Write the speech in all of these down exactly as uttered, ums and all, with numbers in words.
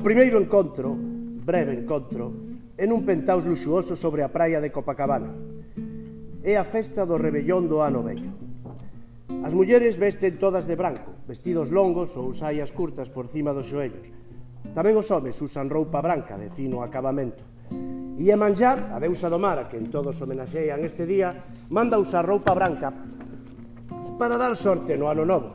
primeiro encontro, breve encontro, é nun penthouse luxuoso sobre a praia de Copacabana. É a festa do rebellón do ano vello. As mulleres vesten todas de branco, vestidos longos ou saias curtas por cima dos xoellos. Tamén os homes usan roupa branca de fino acabamento. E a manxar, a deusa do mar, a quen todos homenaxean este día, manda usar roupa branca para dar sorte no ano novo.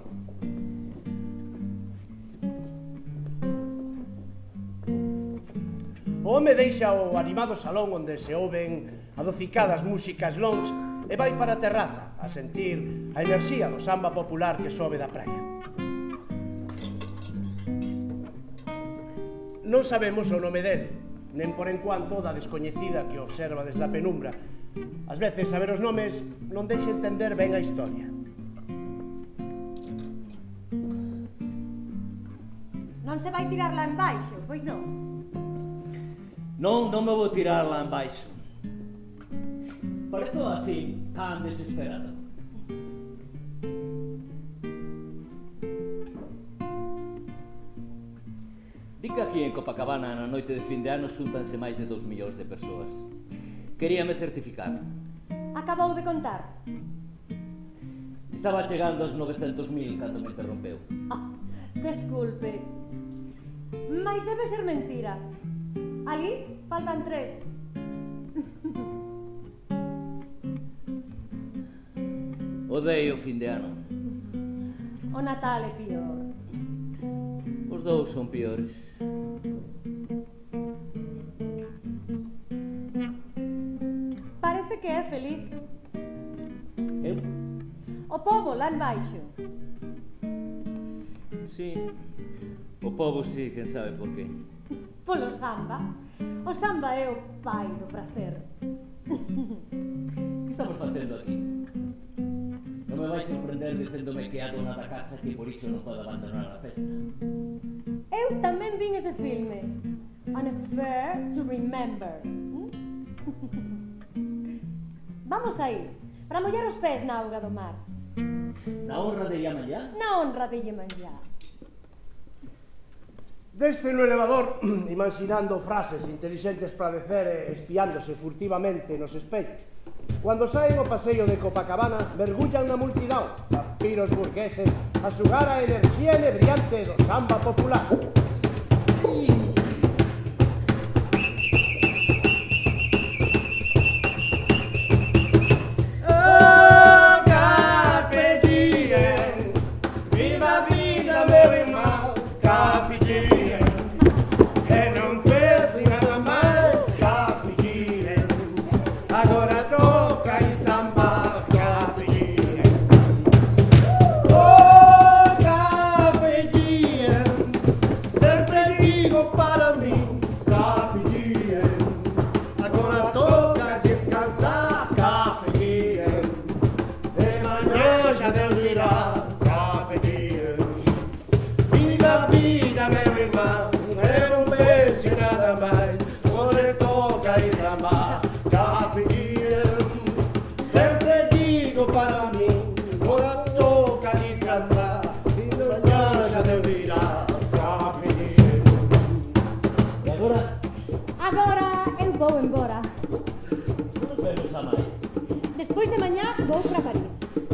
O home deixa o animado salón onde se ouven adocicadas músicas longs e vai para a terraza a sentir a enerxía do samba popular que sobe da praia. Non sabemos o nome dele, nen por encuanto da descoñecida que observa desde a penumbra. Ás veces saber os nomes non deixa entender ben a historia. Non se vai tirar lá embaixo, pois non? Non, non me vou tirar lá embaixo. Parezo así, tan desesperado. Di que aquí en Copacabana na noite de fin de ano xúntanse máis de dous millóns de persoas. Queríame certificar. Acabou de contar. Estaba chegando aos novecentos mil cando me interrompeu. Ah, desculpe. Mais debe ser mentira. Ali faltan tres. Odeio o fin de ano. O Natal é pior. Os dous son piores. Parece que é feliz. Eu? O pobo lá embaixo. Sí. O pobo sí, quen sabe por qué. Polo samba. O samba é o pai do prazer. Que estamos facendo aquí? Non me vais sorprender dicéndome que é a dona da casa que por iso non pode abandonar a festa. Eu tamén vin ese filme. An Affair to Remember. Vamos a ir, para mollar os pés na auga do mar. Na honra de Iemanjá? Na honra de Iemanjá. Desce no elevador, imaginando frases intelixentes para decer e espiándose furtivamente nos espellos. Cuando saen o paseo de Copacabana, mergullan na multidão, vampiros burgueses, a sugar a enerxía inebriante do samba popular. Oh, carpe diem, viva vida, meu irmão, carpe diem. Agora toca e samba, carpe diem. Oh, carpe diem, sempre digo para mim, carpe diem. Agora toca descansar, carpe diem. De manhã já Deus dirá, carpe diem. Viva a vida, meu irmão, é um beijo e nada mais. Agora toca e samba, carpe diem, sempre digo para mim, agora toca descansar, e amanhã já Deus dirá, carpe diem. E agora? Agora eu vou embora. Non nos vemos a máis. Despois de mañá vou para París.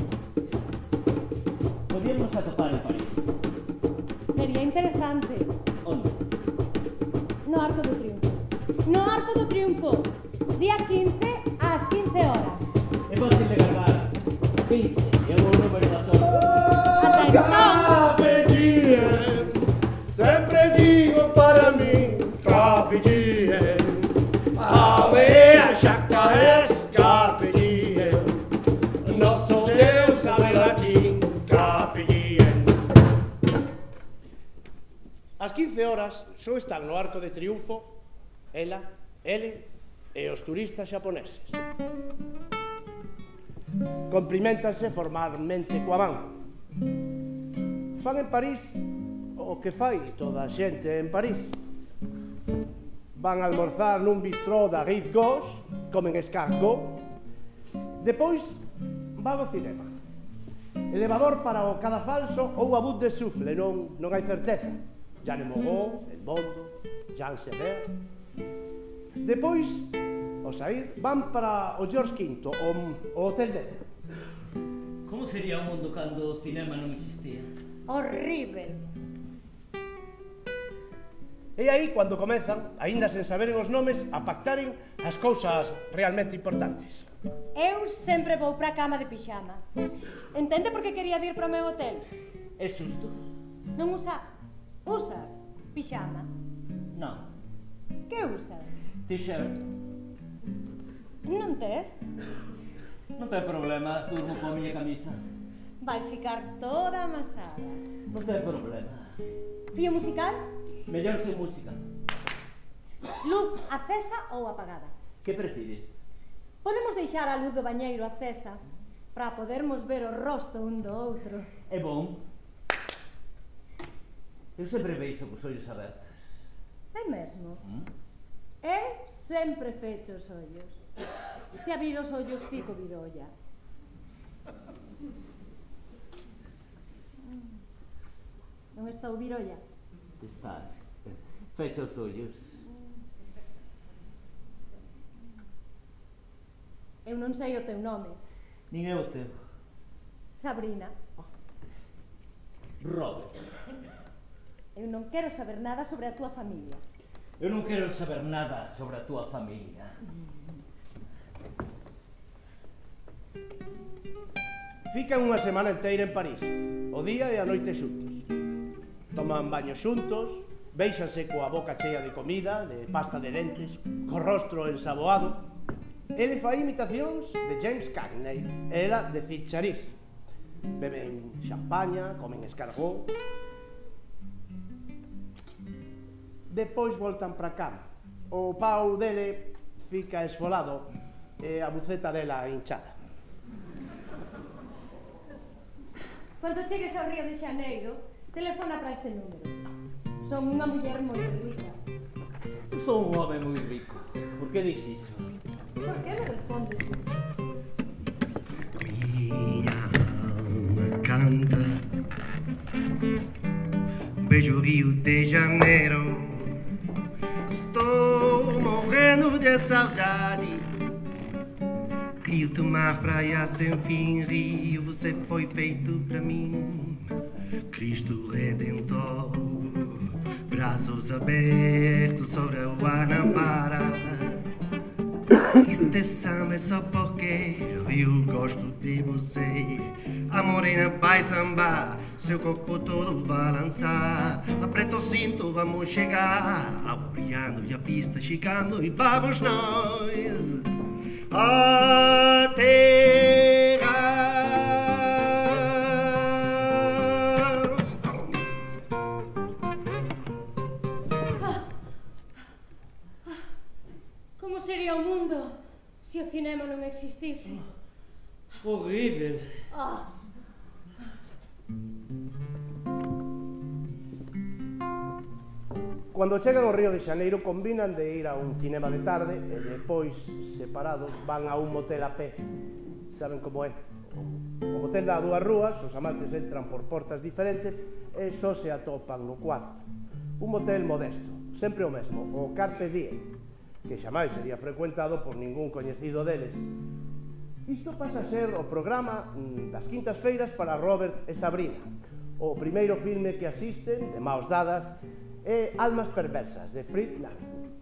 Podíamos atopar en París. Sería interesante. Onde? No Arco do Triunfo. No Arco do Triunfo. Día quince ás quince horas. É fácil de cargar. quince, é o número da sorte. Atención! Carpe diem, sempre digo para mim, carpe diem. Ave a chacares, carpe diem. Nosso Deus sabe latim, carpe diem. Ás quince horas só están no Arco de Triunfo ela, ele e os turistas xaponeses. Compliméntanse formalmente coa man. Fan en París o que fai toda a xente en París. Van a almorzar nun bistró da Rive Gauche, comen escargot. Depois van ao cinema. Elevador para o Cadafalso ou a Butte de Souffle, non, non hai certeza. Jeanne Moreau, El Mondo, Jean Sever. Depois, ao sair, van para o George quinto, o, o hotel dele. Como sería o mundo cando o cinema non existía? Horrível. E aí, cando comezan, aínda sen saberen os nomes, a pactaren as cousas realmente importantes. Eu sempre vou para a cama de pixama. Entende por que quería vir para o meu hotel? É xusto? Non usa... Usas pixama? Non. Que usas? T-shirt. Non tes? Non ten problema, durmo coa miña camisa. Vai ficar toda amasada. Non ten problema. Fío musical? Mellor sen música. Luz acesa ou apagada? Que prefires? Podemos deixar a luz do bañeiro acesa para podermos ver o rosto un do outro. É bom. Eu sempre veixo cos ollos abertos. É mesmo? ¿Mm? Eu sempre fecho os ollos. Se abrir os ollos fico virolla. Non estou virolla? Estás. Fecha os ollos. Eu non sei o teu nome. Nin é o teu. Sabrina. Robert. Eu non quero saber nada sobre a túa familia. Eu non quero saber nada sobre a túa familia. Fican unha semana inteira en París, o día e a noite xuntos. Toman baños xuntos, béixanse coa boca chea de comida, de pasta de dentes, co rostro ensaboado. Ele fai imitacións de James Cagney e ela de Cid Charisse. Beben champaña, comen escargot. Depois voltan para a cama. O pau dele fica esfolado e a buceta dela hinchada. Cando chegues ao Río de Xaneiro, telefona para este número. Son unha muller moi rica. Sou un home moi rico. Por que dis iso? Por que me respondes iso? Minha alma canta, beijo Rio de Janeiro. Estou morrendo de saudade. Rio do mar, praia sem fim. Rio, você foi feito pra mim. Cristo Redentor, braços abertos sobre o Guanabara. Este samba é só porque eu gosto de você. A morena vai sambar, seu corpo todo balançar. Aperta o cinto, vamos chegar. A brilhando e a pista chegando e vamos nós a terra. Como sería o mundo se o cinema non existise? Horrível. Ah. Cando chegan ao Río de Xaneiro combinan de ir a un cinema de tarde e depois, separados, van a un motel a pé. Saben como é? O motel dá dúas rúas, os amantes entran por portas diferentes e só se atopan no cuarto. Un motel modesto, sempre o mesmo, o Carpe Diem, que xamais sería frecuentado por ningún coñecido deles. Isto pasa a ser o programa das quintas feiras para Robert e Sabrina. O primeiro filme que asisten, de maos dadas, é Almas perversas, de Fritz Lang.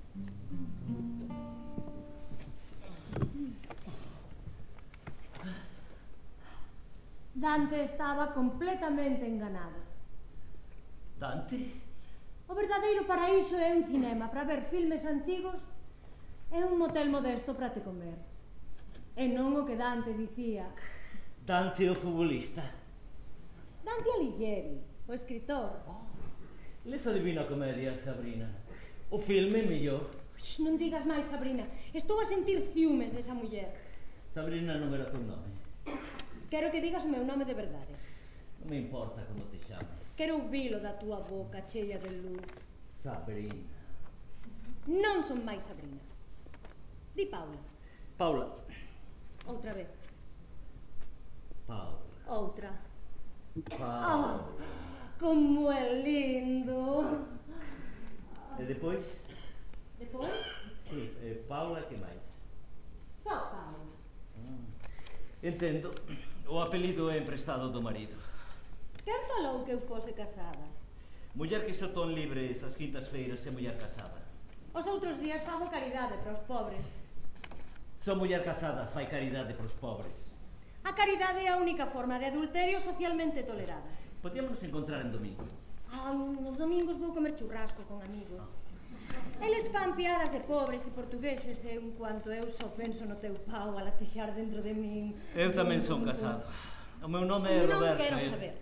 Dante estaba completamente enganado. Dante? O verdadeiro paraíso é un cinema para ver filmes antigos e un motel modesto para te comer. E non o que Dante dicía. Dante o futbolista. Dante Alighieri, o escritor. Oh. Les a Divina Comedia, Sabrina. O filme mellor. Non digas máis, Sabrina. Estou a sentir ciúmes desa muller. Sabrina non era teu nome. Quero que digas o meu nome de verdade. Non me importa como te chamas. Quero ouvilo da túa boca cheia de luz. Sabrina. Non son máis Sabrina. Di Paula. Paula. Outra vez. Paula. Outra. Paula. Oh. como é lindo. E depois? Depois? Sí, eh, Paula, que máis? Só Paula. Mm. Entendo. O apelido é emprestado do marido. Quen falou que eu fose casada? Muller que só ton libres as quintas-feiras e muller casada. Os outros días fago caridade para os pobres. Só muller casada fai caridade para os pobres. A caridade é a única forma de adulterio socialmente tolerada. Podíamos nos encontrar en domingo. Ah, nos domingos vou comer churrasco con amigos. Eles fan piadas de pobres e portugueses e en cuanto eu só penso no teu pau a latexar dentro de min. Eu tamén son casado. O meu nome é Roberto. Non quero e... saber.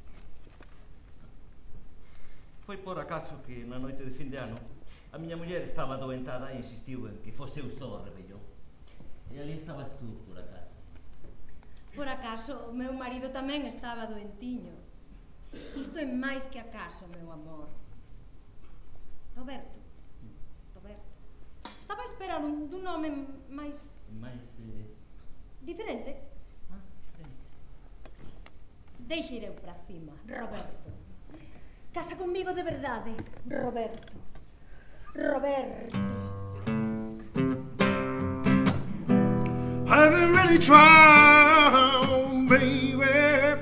Foi por acaso que na noite de fin de ano a miña muller estaba doentada e insistiu en que fose eu só a rebelión. E ali estabas tú, por acaso. Por acaso, o meu marido tamén estaba doentiño. Isto é máis que acaso, meu amor. Roberto. Roberto. Estaba a espera dun, dun nome máis... Mais... Eh... diferente. Ah, diferente. Deixa ir eu para cima, Roberto. Casa conmigo de verdade, Roberto. Roberto. I've been really trying, baby,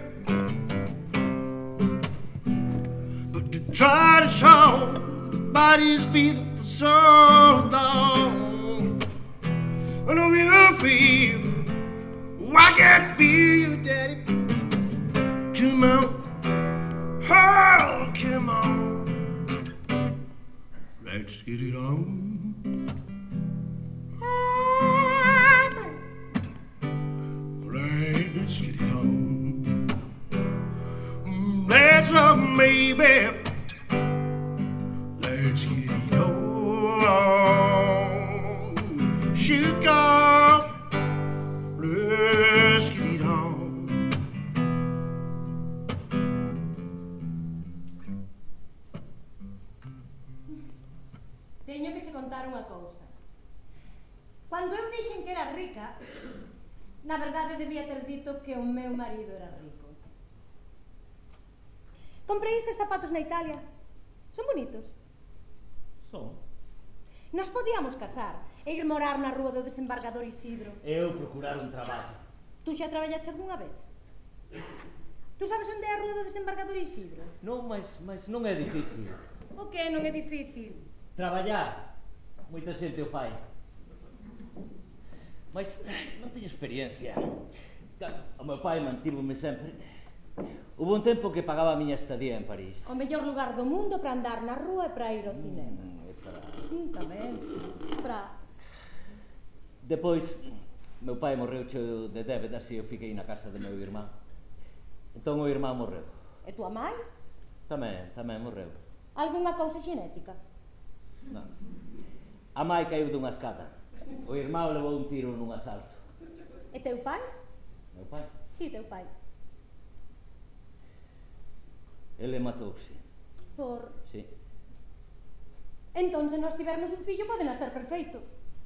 but to try to show the body's feeling for so long. I know you feel, oh, I can feel you, Daddy. Come on, oh, come on, let's get it on. Let's get it on. Let's up, maybe. Let's get it on. Sugar. Let's get it on. Teño que che contar unha cousa. Cando eu dixen que era rica, na verdade debía ter dito que o meu marido era rico. Comprei estes zapatos na Italia. Son bonitos. Son. Nos podíamos casar e ir morar na rúa do desembargador Isidro. Eu procurar un traballo. Tú xa traballaches algunha vez? Tú sabes onde é a rúa do desembargador Isidro? Non, mas, mas non é difícil. O que non é difícil? Traballar. Moita xente o fai. Mas non teño experiencia. O meu pai mantívome sempre. Hubo un tempo que pagaba a miña estadía en París. O mellor lugar do mundo para andar na rúa e para ir ao cinema. Mm, para... Mm, tamén, para... Depois, meu pai morreu cheo de débedas e eu fiquei na casa do meu irmán. Entón o irmán morreu. E tua mãe? Tamén, tamén morreu. Algunha cousa xenética? Non. A mãe caiu dunha escada. O irmán levou un tiro nun asalto. E teu pai? Meu pai? Si, teu pai. Ele matouse. Por... Sí. Entón, se nós tivermos un fillo, pode nacer perfeito.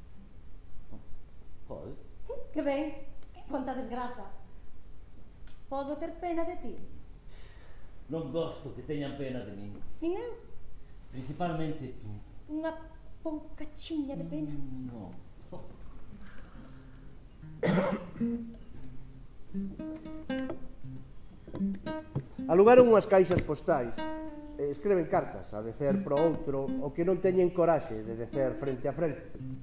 Pode. Que ben, conta desgraza. Podo ter pena de ti? Non gosto que teñan pena de min. Nin eu? Principalmente tú. Unha poucachiña de pena? Non. Alugaron unhas caixas postais e escreven cartas a decer pro outro o que non teñen coraxe de decer frente a frente.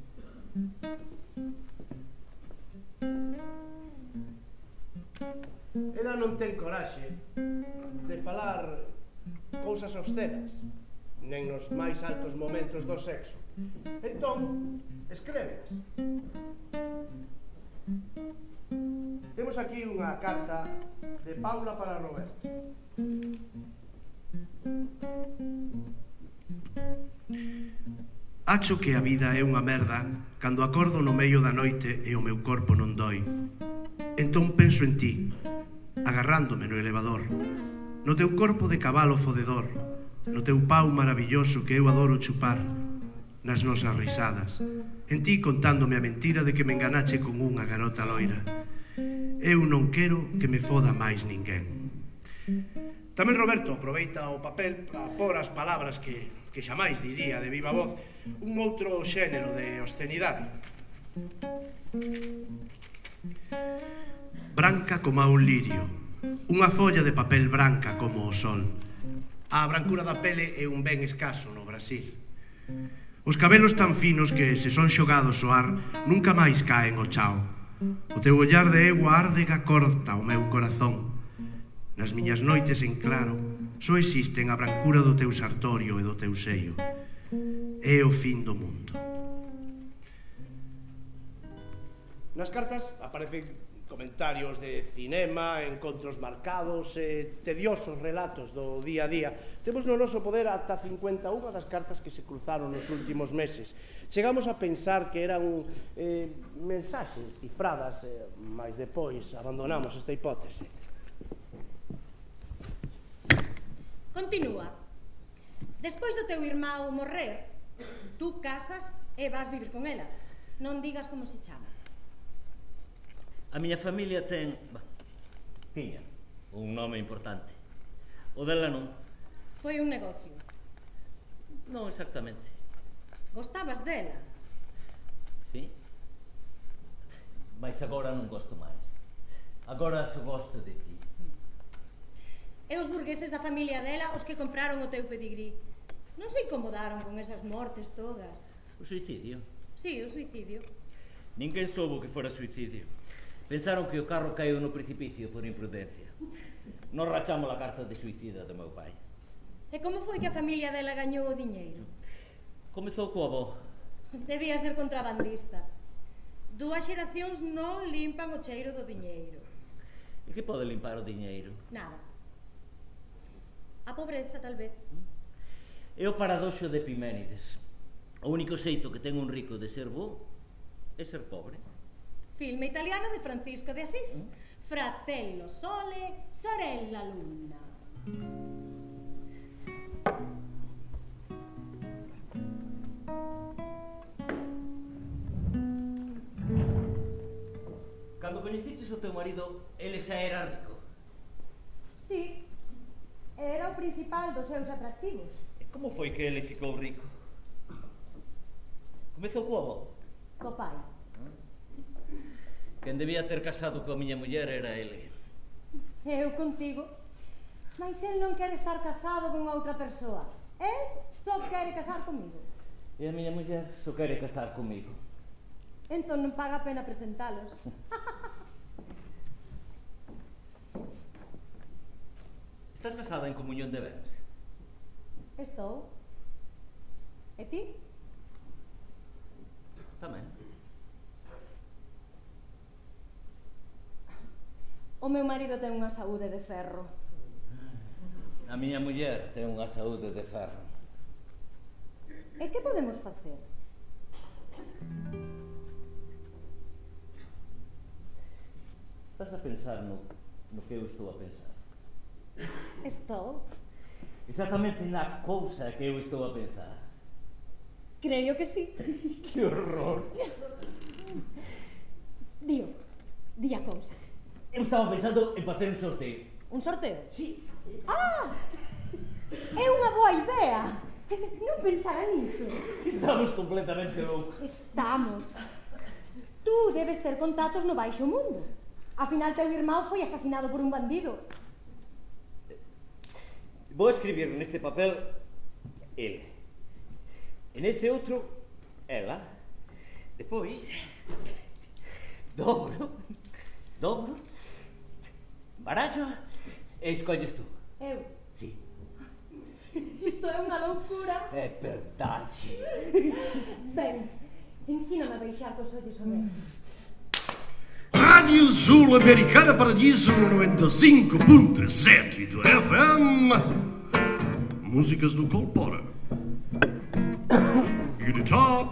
Ela non ten coraxe de falar cousas obscenas, nen nos máis altos momentos do sexo. Entón, escréveas. Temos aquí unha carta de Paula para Roberto. Acho que a vida é unha merda cando acordo no medio da noite e o meu corpo non doi. Entón penso en ti, agarrándome no elevador, no teu corpo de cabalo fodedor, no teu pau maravilloso que eu adoro chupar, nas nosas risadas, en ti contándome a mentira de que me enganache con unha garota loira. Eu non quero que me foda máis ninguén. Tamén Roberto aproveita o papel para pôr as palabras que, que xamais diría de viva voz un outro xénero de obscenidade. Branca como a un lirio, unha folla de papel branca como o sol. A brancura da pele é un ben escaso no Brasil. Os cabelos tan finos que, se son xogados ao ar, nunca máis caen ao chao. O teu ollar de egua arde que acorta o meu corazón. Nas miñas noites en claro, só existen a brancura do teu sartorio e do teu seio. É o fin do mundo. Nas cartas aparecen comentarios de cinema, encontros marcados e tediosos relatos do día a día. Temos no noso poder ata cincuenta e unha das cartas que se cruzaron nos últimos meses. Chegamos a pensar que eran eh, mensaxes cifradas, eh, mas depois abandonamos esta hipótese. Continúa. Despois do teu irmão morrer, tú casas e vas vivir con ela. Non digas como se chama. A miña familia ten... bah, tiña un nome importante. O dela non. Foi un negocio. Non exactamente. Gostabas dela? Sí. Mas agora non gosto máis. Agora só gosto de ti. E os burgueses da familia dela os que compraron o teu pedigrí. Non se incomodaron con esas mortes todas. O suicidio? Sí, o suicidio. Ninguén soubo que fora suicidio. Pensaron que o carro caeu no precipicio por imprudencia. Nos rachamos a carta de suicida do meu pai. E como foi que a familia dela gañou o diñeiro? Comezou co avó. Debía ser contrabandista. Dúas xeracións non limpan o cheiro do diñeiro. E que pode limpar o diñeiro? Nada. A pobreza, tal vez. É o paradoxo de Epiménides. O único xeito que ten un rico de ser bo é ser pobre. Filme italiano de Francisco de Asís. ¿Mm? Fratello Sole, sorella Luna. Cando coñeciches o teu marido, ele xa era rico? Sí. Era o principal dos seus atractivos. E como foi que ele ficou rico? Comezou co avó? Co pai. Quen debía ter casado coa miña muller era ele. Eu contigo. Mas el non quere estar casado con outra persoa. El só quere casar comigo. E a miña muller só quere casar comigo. Entón non paga a pena presentalos. Estás casada en comunión de bens? Estou. E ti? Tamén. O meu marido ten unha saúde de ferro. A miña muller ten unha saúde de ferro. E que podemos facer? Estás a pensar no, no que eu estou a pensar? Estou. Exactamente na cousa que eu estou a pensar. Creo que sí. Que horror. Dio, di a cousa. Eu estaba pensando en facer un sorteo. Un sorteo? Sí. Ah! É unha boa idea. Non pensara niso. Estamos completamente loucos. Estamos. Tú debes ter contactos no baixo mundo. Afinal, teu irmão foi asasinado por un bandido. Vou escribir neste papel ele. E neste outro, ela. Depois, dobro, dobro, barallo e escolles tú. Eu? Sí. Isto é unha loucura. É verdade. Ben, ensíname a beixar cos ollos abertos. Rádio Sul-Americana Paradiso noventa e cinco ponto sete do F M. Músicas do Cole Porter. E de top.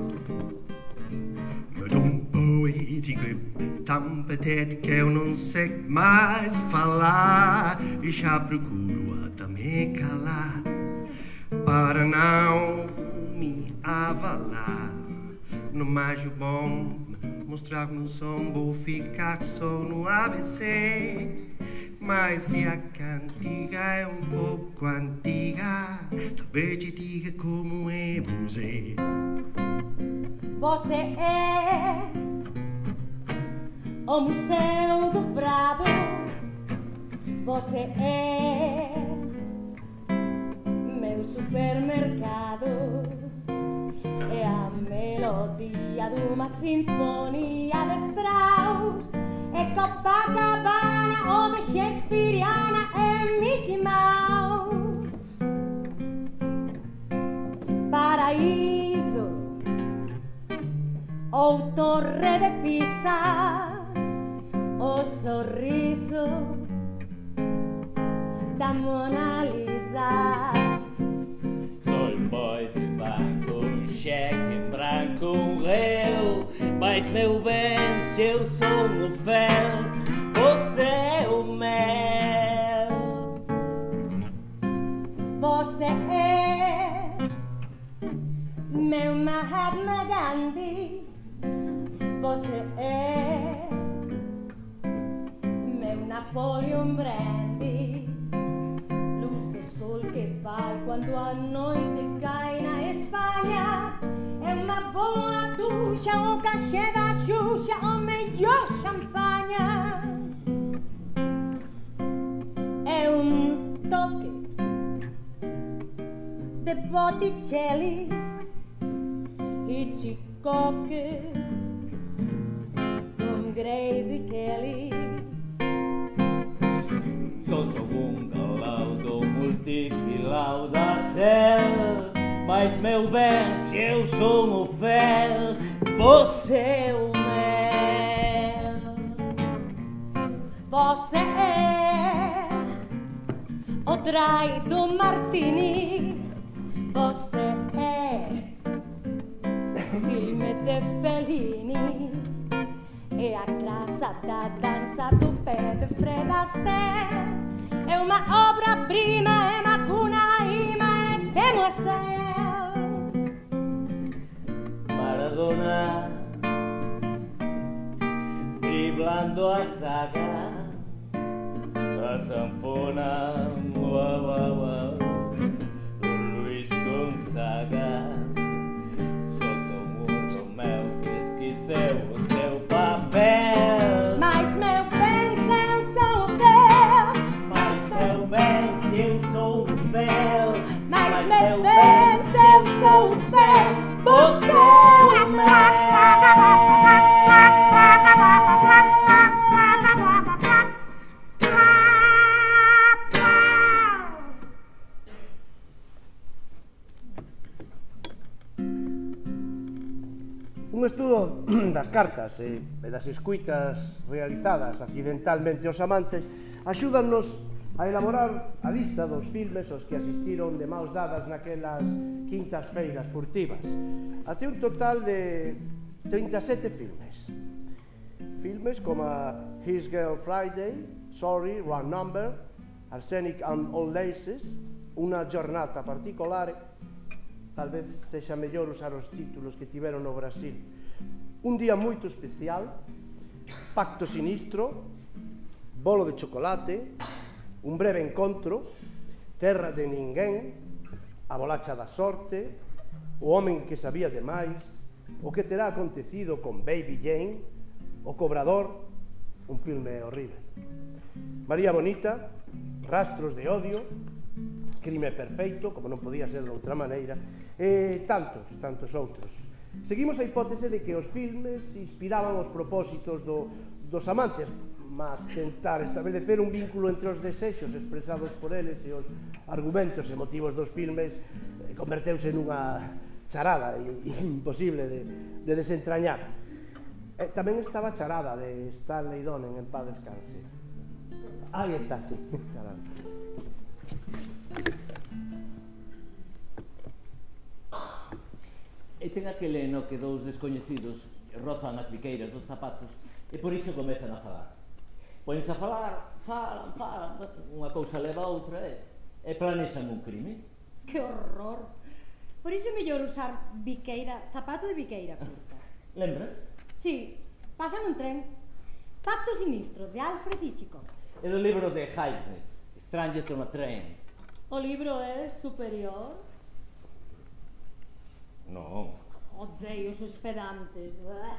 Tão poético e tão patético que eu não sei mais falar. E já procuro até me calar para não me avalar. No mais o bom mostrar meu som, vou ficar só no A B C. Mas se a cantiga é um pouco antiga, talvez te diga como é você. Você é o Museu do Prado. Você é meu supermercado. É a melodia de uma sinfonia de Strauss. É Copacabana ou de Shakespeareana. É Mickey Mouse. Paraíso ou Torre de Pisa. O sorriso da Mona Lisa. Sou boy de banco, um cheque em branco, um réu. Mas meu bem, se eu sou um fel, você é o mel. Você é meu Mahatma Gandhi. Você é meu Napoleon Brandy. Luz de sol que vai quando a noite cai na Espanha. É uma boa ducha, um cachê da Xuxa, o melhor champanhe. É um toque de Botticelli, Hitchcock com Grace Kelly. Sou só um galão do multifilau da cel. Mas meu bem, se eu sou um fel, você é o mel. Você é o traído Martini. Você é filme de Fellini. É a graça da dança do pé de Fred Astaire. É uma obra-prima, é Macunaíma, é Demoiselle. Maradona, driblando a saga, a sanfona, uau, uau, uau, o Luiz Gonzaga. Só sou um Romeu que esqueceu o seu papel. Mas meu bem, se eu sou o teu. Mas meu bem, se eu sou um bel. Mas meu bem, se eu sou o teu. Você é o mel. Un estudo das cartas e das escuitas realizadas accidentalmente aos amantes axúdanos a elaborar a lista dos filmes aos que asistiron de maus dadas naquelas quintas feiras furtivas. Até un total de trinta e sete filmes. Filmes como His Girl Friday, Sorry, Wrong Number, Arsenic and Old Laces, Una Giornata Particolare. Tal vez sexa mellor usar os títulos que tiveron no Brasil. Un día moito especial, Pacto Sinistro, Bolo de Chocolate, Un breve encontro, Terra de ninguén, A bolacha da sorte, O homen que sabía demais, O que terá acontecido con Baby Jane, O cobrador, un filme horrible. María Bonita, Rastros de odio, Crime perfeito, como non podía ser de outra maneira, e tantos, tantos outros. Seguimos a hipótese de que os filmes inspiraban os propósitos do, dos amantes, mas tentar establecer un vínculo entre os desexos expresados por eles e os argumentos e motivos dos filmes eh, converteuse nunha charada imposible de, de desentrañar. Eh, tamén estaba charada de Stanley Donen, en paz descanse. Aí está, sí, charada. E ten aquele no que dous descoñecidos rozan as biqueiras dos zapatos e por iso comezan a falar. Póense a falar, falan, falan, unha cousa leva a outra e, e planexan un crime. Que horror. Por iso é mellor usar biqueira, zapato de biqueira curta. Lembras? Sí, pasan un tren. Pacto Sinistro, de Alfred Hitchcock. É do libro de Haydn, Stranger on a Train. O libro é superior? Non. Odeio os esperantes.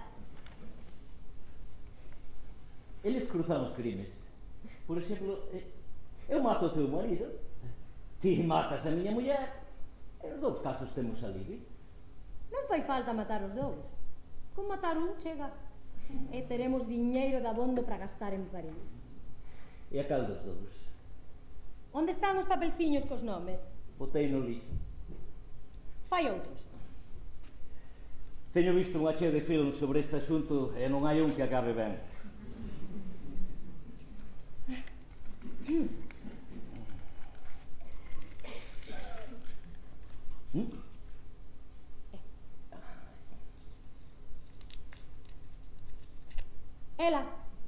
Eles cruzan os crimes. Por exemplo, eu mato o teu marido, ti matas a miña muller, e os dous casos temos alivio. Non fai falta matar os dous. Con matar un chega. E teremos diñeiro de abondo para gastar en París. E a cal dos dous? Onde están os papelciños cos nomes? Botei no lixo. Fai outros. Teño visto unha chea de filmes sobre este asunto e non hai un que acabe ben. ¿Mm? Ela.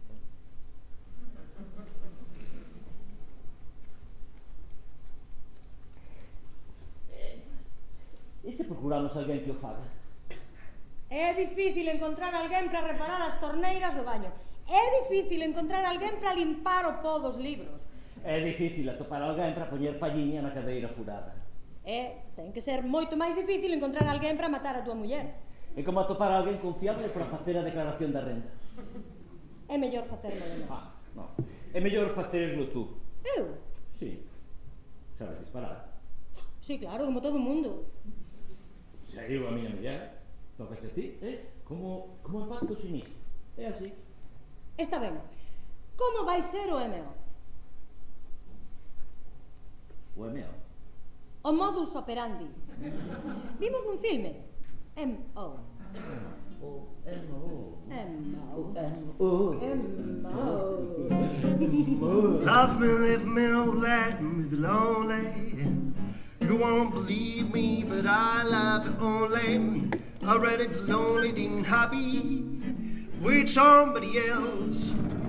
E se procuramos alguén que o faga? É difícil encontrar alguén para reparar as torneiras do baño. É difícil encontrar alguén para limpar o pó dos libros. É difícil atopar alguén para poñer palliña na cadeira furada. É, ten que ser moito máis difícil encontrar alguén para matar a tua muller. É como atopar alguén confiable para facer a declaración da renda. É mellor facerlo de nós. Ah, non. É mellor facerlo tú. Eu? Sí. Sabes disparar. Sí, claro, como todo o mundo. Seguiu a miña muller. Tocaste a ti, eh? Como, como en pacto sinistro. É así. Está ben. Como vai ser o M O? O M O. O modus operandi. Vimos nun filme. M O. O M O. M O. O. M O. Love me, leave me, oh, let me be lonely. You won't believe me, but I love you only. I'd rather be lonely than happy with somebody else.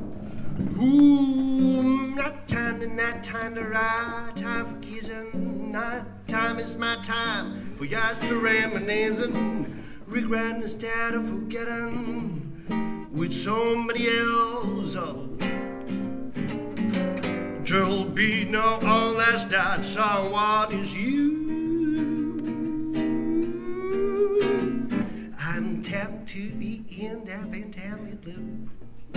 Ooh, not time to not time to ride, time for kissing. Not time is my time for just to reminiscing, regretting instead of forgetting with somebody else. Oh. There'll be no unless that someone is you. I'm tempted to be in that fantastic blue.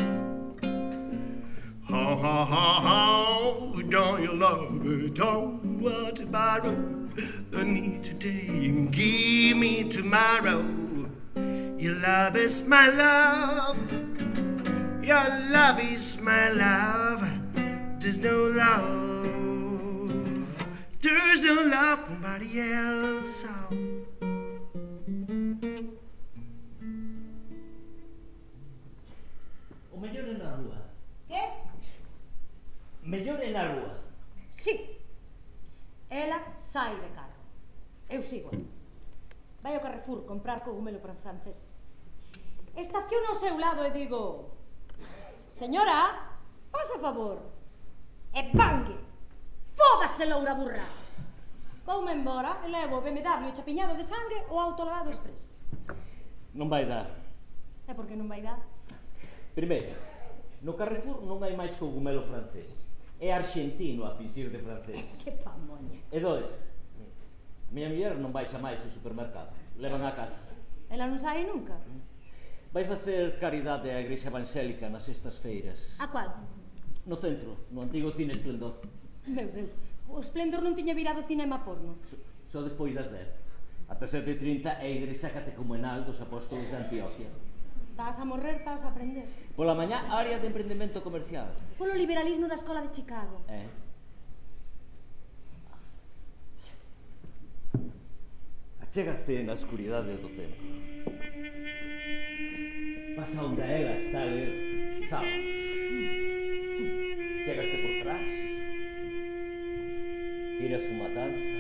Ha ha ha ha, don't you love me? Don't want to borrow. I need today and give me tomorrow. Your love is my love. Your love is my love. There's no love. There's no love from somebody else. Oh. O mellor é na rúa. Que? Mellor é na rúa. Sí. Ela sai de carro. Eu sigo. Vai ao Carrefour comprar cogumelo para francés. Estaciono ao seu lado e digo: señora, faz a favor. E pangue! Fódase, loura burra! Voume embora e levo o B M W chapiñado de sangue ou autolavado express. Non vai dar. E por que non vai dar? Primeiro, no Carrefour non hai máis cogumelo francés. É arxentino a fingir de francés. Que pamoña. E dois, miña muller non baixa máis ao supermercado. Levan a casa. Ela non sai nunca. Vai facer caridade á igrexa evangélica nas sextas feiras. A cual? No centro, no antigo cine Esplendor. Meu Deus, o Esplendor non tiña virado cinema porno. Só despois das dez. Ata sete e trinta é a igrexa catecumenal dos apóstolos de Antioquia. Estás a morrer, estás a aprender. Pola mañá, área de emprendemento comercial. Polo liberalismo da escola de Chicago. Eh? Achegaste na escuridade do tempo. Pasa onde ela está a ler sábados. Chegaste por trás. Tiras unha danza.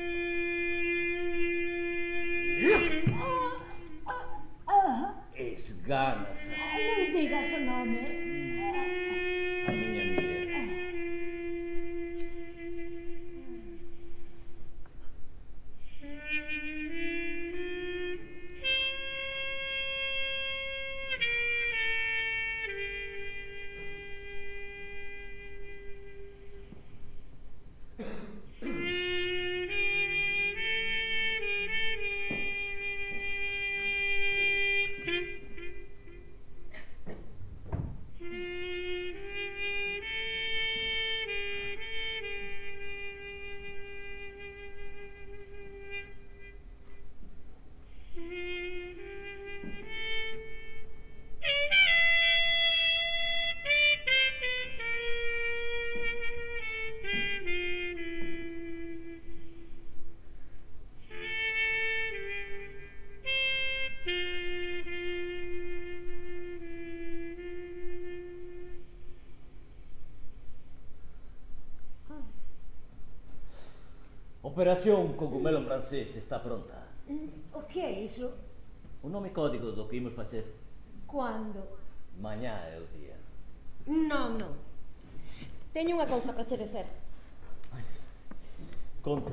Esganas Non digas o nome. a miña muller. Operación Cogumelo Francés está pronta. O que é iso? O nome código do que imos facer. Cando? Mañá é o día. Non, non. Teño unha cousa para che dicer. Conta.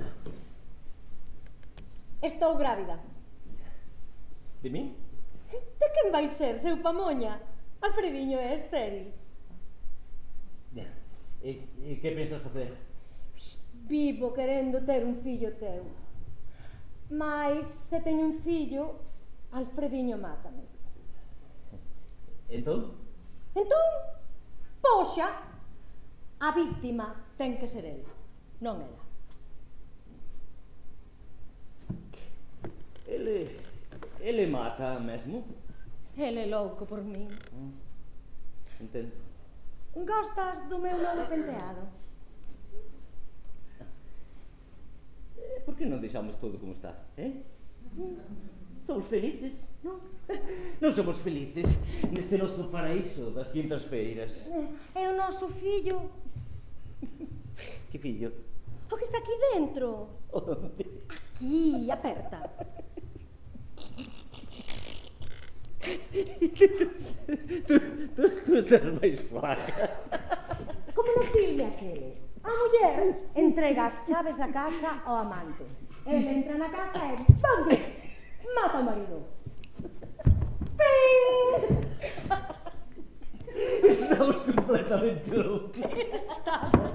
Estou grávida. De min? De quen vai ser, seu pamoña? Alfrediño é estéril. Ben, e, e que pensas facer? Vivo querendo ter un fillo teu. Mais se teño un fillo, Alfrediño mátame. Entón? Entón, poxa, a víctima ten que ser el, non ela. Ele... ele mata mesmo? Ele é louco por min. Mm. Entendo. Gostas do meu novo penteado? Por que non deixamos todo como está, eh? Somos felices, non? Non somos felices neste noso paraíso das quintas feiras. É o noso fillo. Que fillo? O que está aquí dentro. Onde? Aquí, aperta. tú, tú, tú estás máis flaca. Como no filme aquele. A muller entrega as chaves da casa ao amante. Ele entra na casa e ¡pam! Mata o marido. ¡Ping! Estamos completamente loucos. Estamos.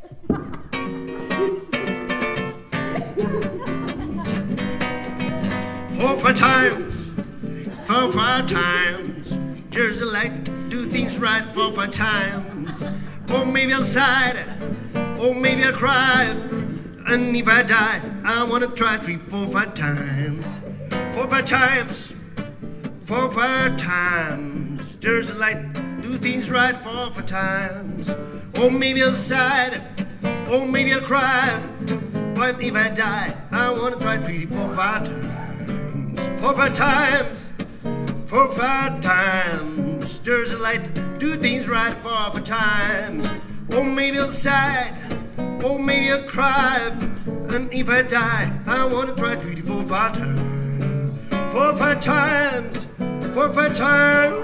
Four, five times, four, five times. Just like to do things right four, five times. Or maybe I'll sigh, or maybe I'll cry. And if I die, I wanna try three, four, five times. Four, five times, four, five times. Just like to do things right four, five times. Or maybe I'll sigh, or maybe I'll cry. But if I die, I wanna try three, four, five times. Four, five times, four, five times. Just like to do things right four, five times. Or maybe I'll sigh, or maybe I'll cry. And if I die, I wanna try three, four, five times. Four, five times, four, five times.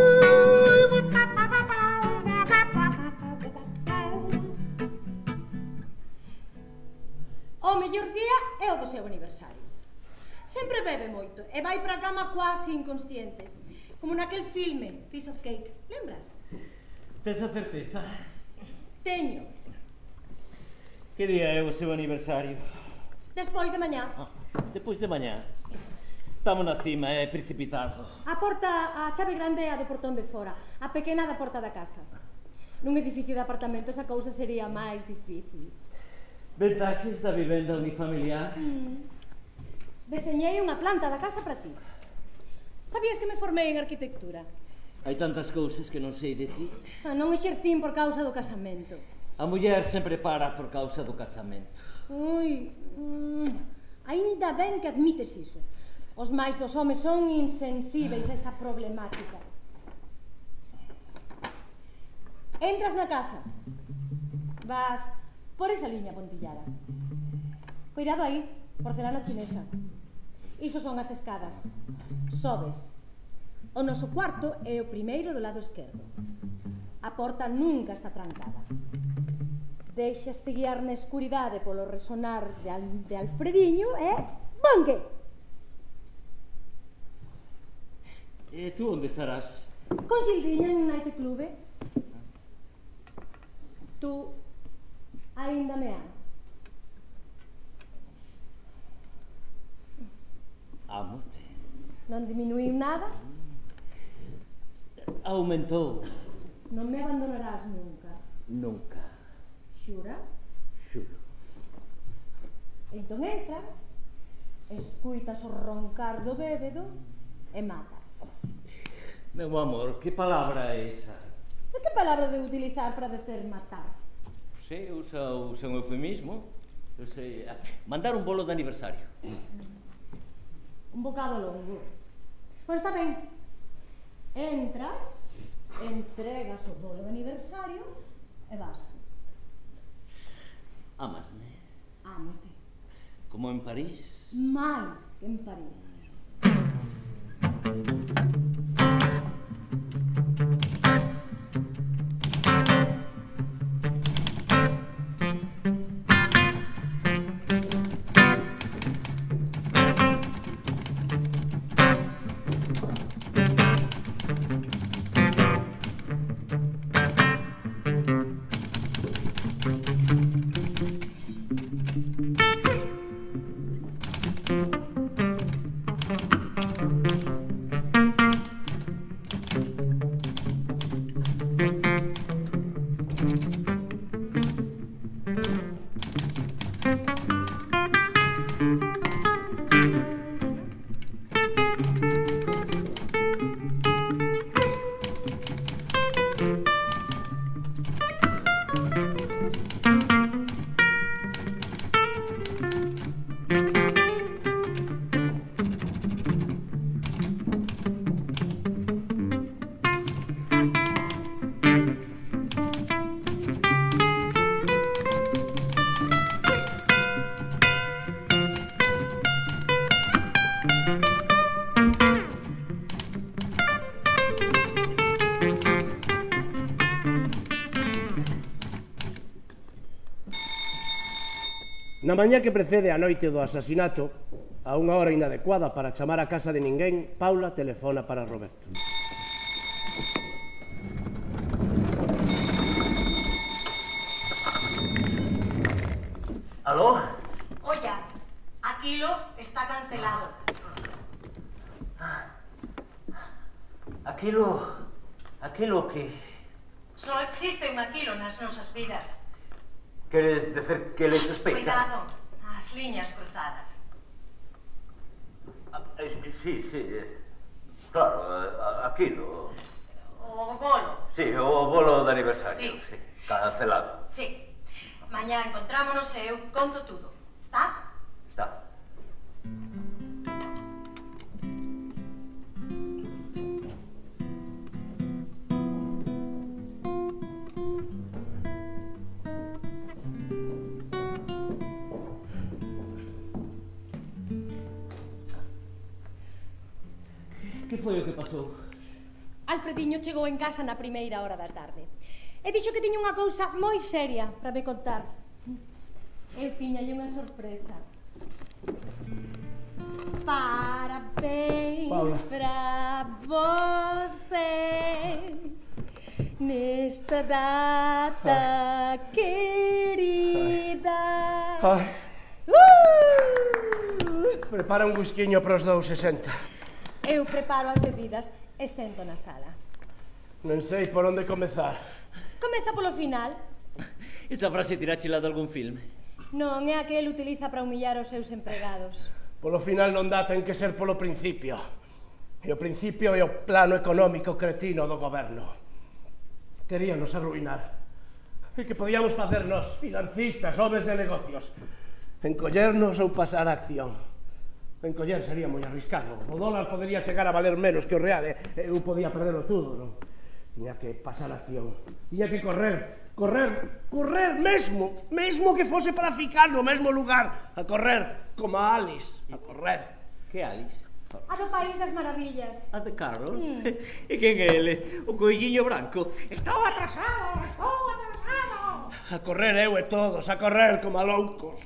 O mellor día é o do seu aniversario. Sempre bebe moito e vai para a cama quase inconsciente. Como naquel filme, Piece of Cake. Lembras? Tes a certeza? Teño. Que día é o seu aniversario? Despois de mañá. Ah, depois de mañá. Estamos na cima, é precipitado. A porta, a chave grande é a do portón de fora. A pequena da porta da casa. Nun edificio de apartamentos a cousa sería máis difícil. Ventaxes da vivenda unifamiliar. Mm. Deseñei unha planta da casa para ti. Sabías que me formei en arquitectura? Hai tantas cousas que non sei de ti. Ah, non exercín por causa do casamento. A muller sempre para por causa do casamento. Ui, mm, aínda ben que admites iso. Os máis dos homes son insensíveis a esa problemática. Entras na casa. Vas por esa liña pontillada. Cuidado aí, porcelana chinesa. Iso son as escadas. Sobes. O noso cuarto é o primeiro do lado esquerdo. A porta nunca está trancada. Deixaste guiar na escuridade polo resonar de, Al de Alfrediño e... banque! E tú onde estarás? Con Silviña en nightclube. Tú aínda me amas. Amote. Non diminuíu nada? Aumentou. Non me abandonarás nunca. Nunca. Xuras? Xuro. Entón entras, escuitas o roncar do bébédo e matas. Meu amor, que palabra é esa? E que palabra de utilizar para dizer matar? Se usa, usa un eufemismo. Eu sei, mandar un bolo de aniversario. Un bocado longo. Pois está ben. Entras, entregas o bolo de aniversario e vas. Amasme. Ámote. Como en París? Máis que en París. Na mañá que precede a noite do asasinato, a unha hora inadecuada para chamar a casa de ninguén, Paula telefona para Roberto. Aló? Olla, aquilo está cancelado. Aquilo... Aquilo que... Só existe un aquilo nas nosas vidas. Queres dizer que le sospeita? Cuidado, as liñas cruzadas. Ah, eh, sí, sí. eh, Claro, eh, aquilo... O bolo. Sí, o bolo de aniversario, Sí. sí. Cancelado. Sí. Mañá encontrámonos e eu conto tudo. Está? Está. Que foi o que pasou? Alfrediño chegou en casa na primeira hora da tarde e dixo que tiña unha cousa moi seria para me contar. Eu tiñalle unha sorpresa. Parabéns Paula. para você nesta data querida. Ai, Uh! prepara un whisquiño para os dous sesenta. Eu preparo as bebidas e sento na sala. Non sei por onde comezar. Comeza polo final. Esa frase tiráchela de algún filme? Non é a que el utiliza para humillar os seus empregados. Polo final non dá, ten que ser polo principio. E o principio é o plano económico cretino do goberno. Queríanos arruinar. E que podíamos facernos financistas, homes de negocios. Encollernos ou pasar a acción. Encoller sería moi arriscado. O dólar podería chegar a valer menos que o real, e eu podía perderlo tudo, non? Tiña que pasar a acción. Tiña que correr, correr, correr mesmo, mesmo que fose para ficar no mesmo lugar, a correr, como a Alice, a correr. Que Alice? A do País das Maravillas. A de Carol? Mm. E quen é ele? O coelliño branco? Estou atrasado, estou atrasado. A correr eu e todos, a correr como a loucos.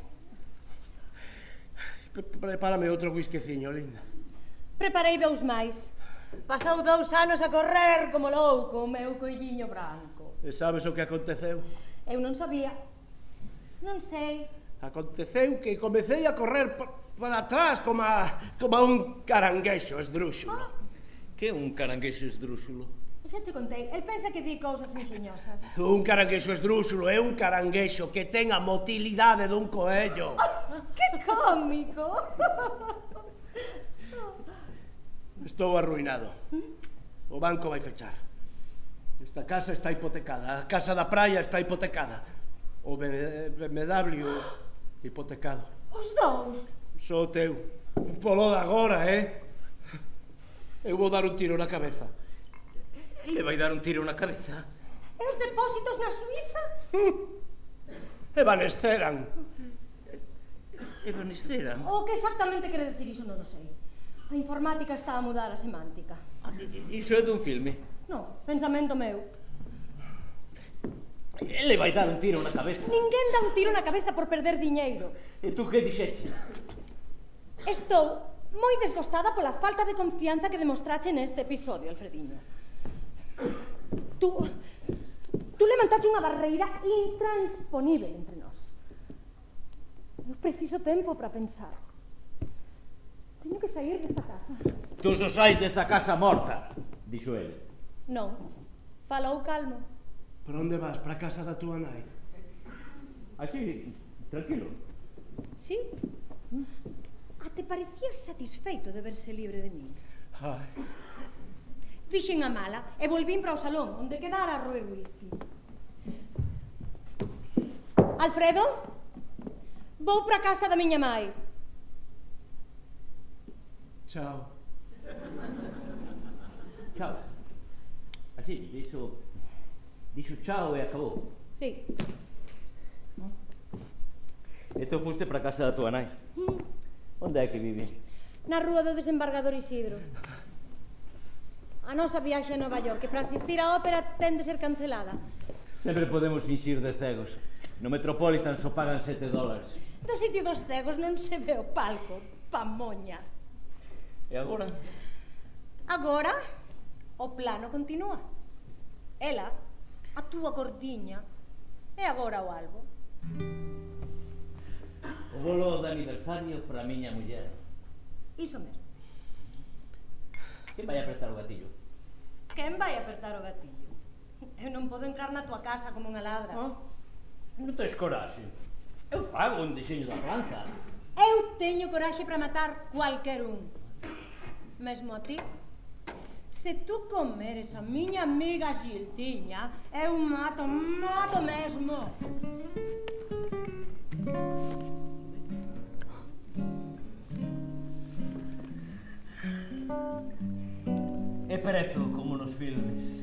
Prepárame outro whisqueciño, linda. Preparei dous máis. Pasou dous anos a correr como louco o meu coelliño branco. E sabes o que aconteceu? Eu non sabía. Non sei. Aconteceu que comecei a correr para atrás como a, como a un caranguexo esdrúxulo. Ah. Que é un caranguexo esdrúxulo? Xa te contei. El pensa que di cousas enxeñosas. Un caranguexo esdrúxulo é un caranguexo que ten a motilidade dun coello. Que cómico. Estou arruinado. O banco vai fechar. Esta casa está hipotecada. A casa da praia está hipotecada. O B M W hipotecado. Os dous. Só teu. Polo de agora, eh? Eu vou dar un tiro na cabeza. Le vai dar un tiro na cabeza? E os depósitos na Suiza? Evanesteran. Evanescera? O que exactamente quere decir iso non o sei. A informática está a mudar a semántica. Iso é dun filme. Non, pensamento meu. Ele vai dar un tiro na cabeza. Ninguén dá un tiro na cabeza por perder diñeiro. E tú que dixeches? Estou moi desgostada pola falta de confianza que demostrache neste episodio, Alfrediño. Tú... Tú levantaste unha barreira intransponível entre nós. Eu preciso tempo para pensar. Teño que sair desta casa. Tú só sais desa casa morta, dixo ele. Non, falou calmo. Para onde vas? Para a casa da túa nai? Así, tranquilo. Sí? A te parecías satisfeito de verse libre de mí? Ai. Fixen a mala e volvín para o salón, onde quedara a roer whisky. Alfredo, vou para a casa da miña mai. Chao. Chao. Así, dixo... Dixo chao e acabou. Sí. E tú fuste para a casa da tua nai. Mm. Onde é que vive? Na rúa do desembargador Isidro. A nosa viaxe a Nova York, que para asistir á ópera ten de ser cancelada. Sempre podemos fingir de cegos. No Metropolitan só pagan sete dólares. Do sitio dos cegos non se ve o palco, pamoña. E agora? Agora, o plano continúa. Ela, a túa gordiña, e agora o albo. O bolo de aniversario para a miña muller. Iso mesmo. Quen vai apretar o gatillo? Quen vai apertar o gatillo? Eu non podo entrar na tua casa como unha ladra. Ah, non tens coraxe. Eu fago un diseño da planta. Eu teño coraxe para matar cualquer un. Mesmo a ti. Se tú comeres a miña amiga Gildiña, eu mato, mato mesmo. É preto como nos filmes.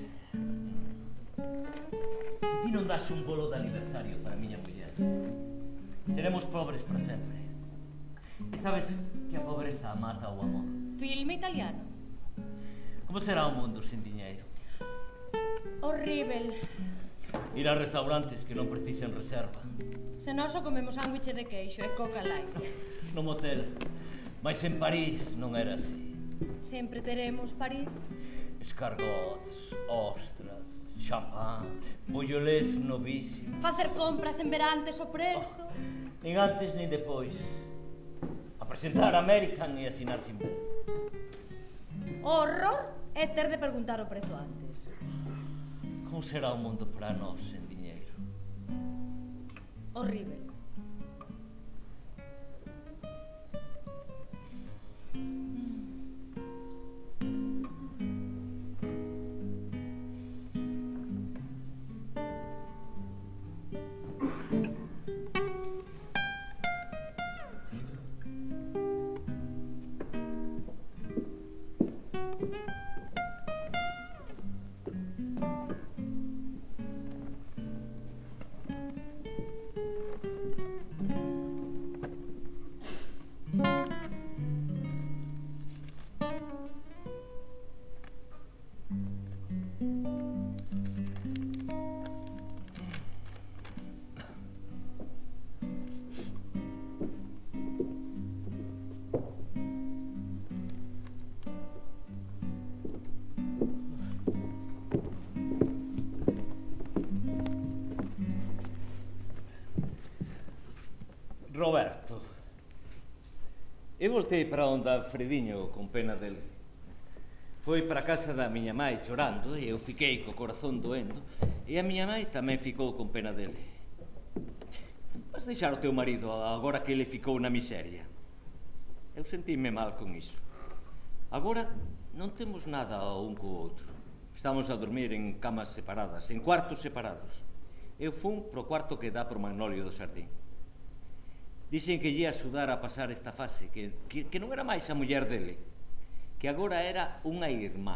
Se ti non das un bolo de aniversario para a miña muller, seremos pobres para sempre. E sabes que a pobreza mata o amor. Filme italiano. Como será o mundo sen diñeiro? Horrível. Ir a restaurantes que non precisen reserva. Se nós só comemos sándwich de queixo e coca light. No motel. Mas en París non era así. Sempre teremos París. Escargots, ostras, champán, bollolés novísimos. Facer compras en verantes o prezo. Oh, nin antes nin depois. A presentar American e asinar sin ver. O horror é ter de preguntar o prezo antes. Como será o mundo para nós sen diñeiro? Horrível. Roberto, eu voltei para onde Alfrediño con pena dele. Foi para a casa da miña mãe chorando e eu fiquei co corazón doendo e a miña mãe tamén ficou con pena dele. Vas deixar o teu marido agora que ele ficou na miseria? Eu sentíme mal con iso. Agora non temos nada o un co outro. Estamos a dormir en camas separadas, en cuartos separados. Eu fun pro cuarto que dá pro Magnolio do Xardín. Dixen que lle axudar a pasar esta fase, que, que, que non era máis a muller dele, que agora era unha irmá.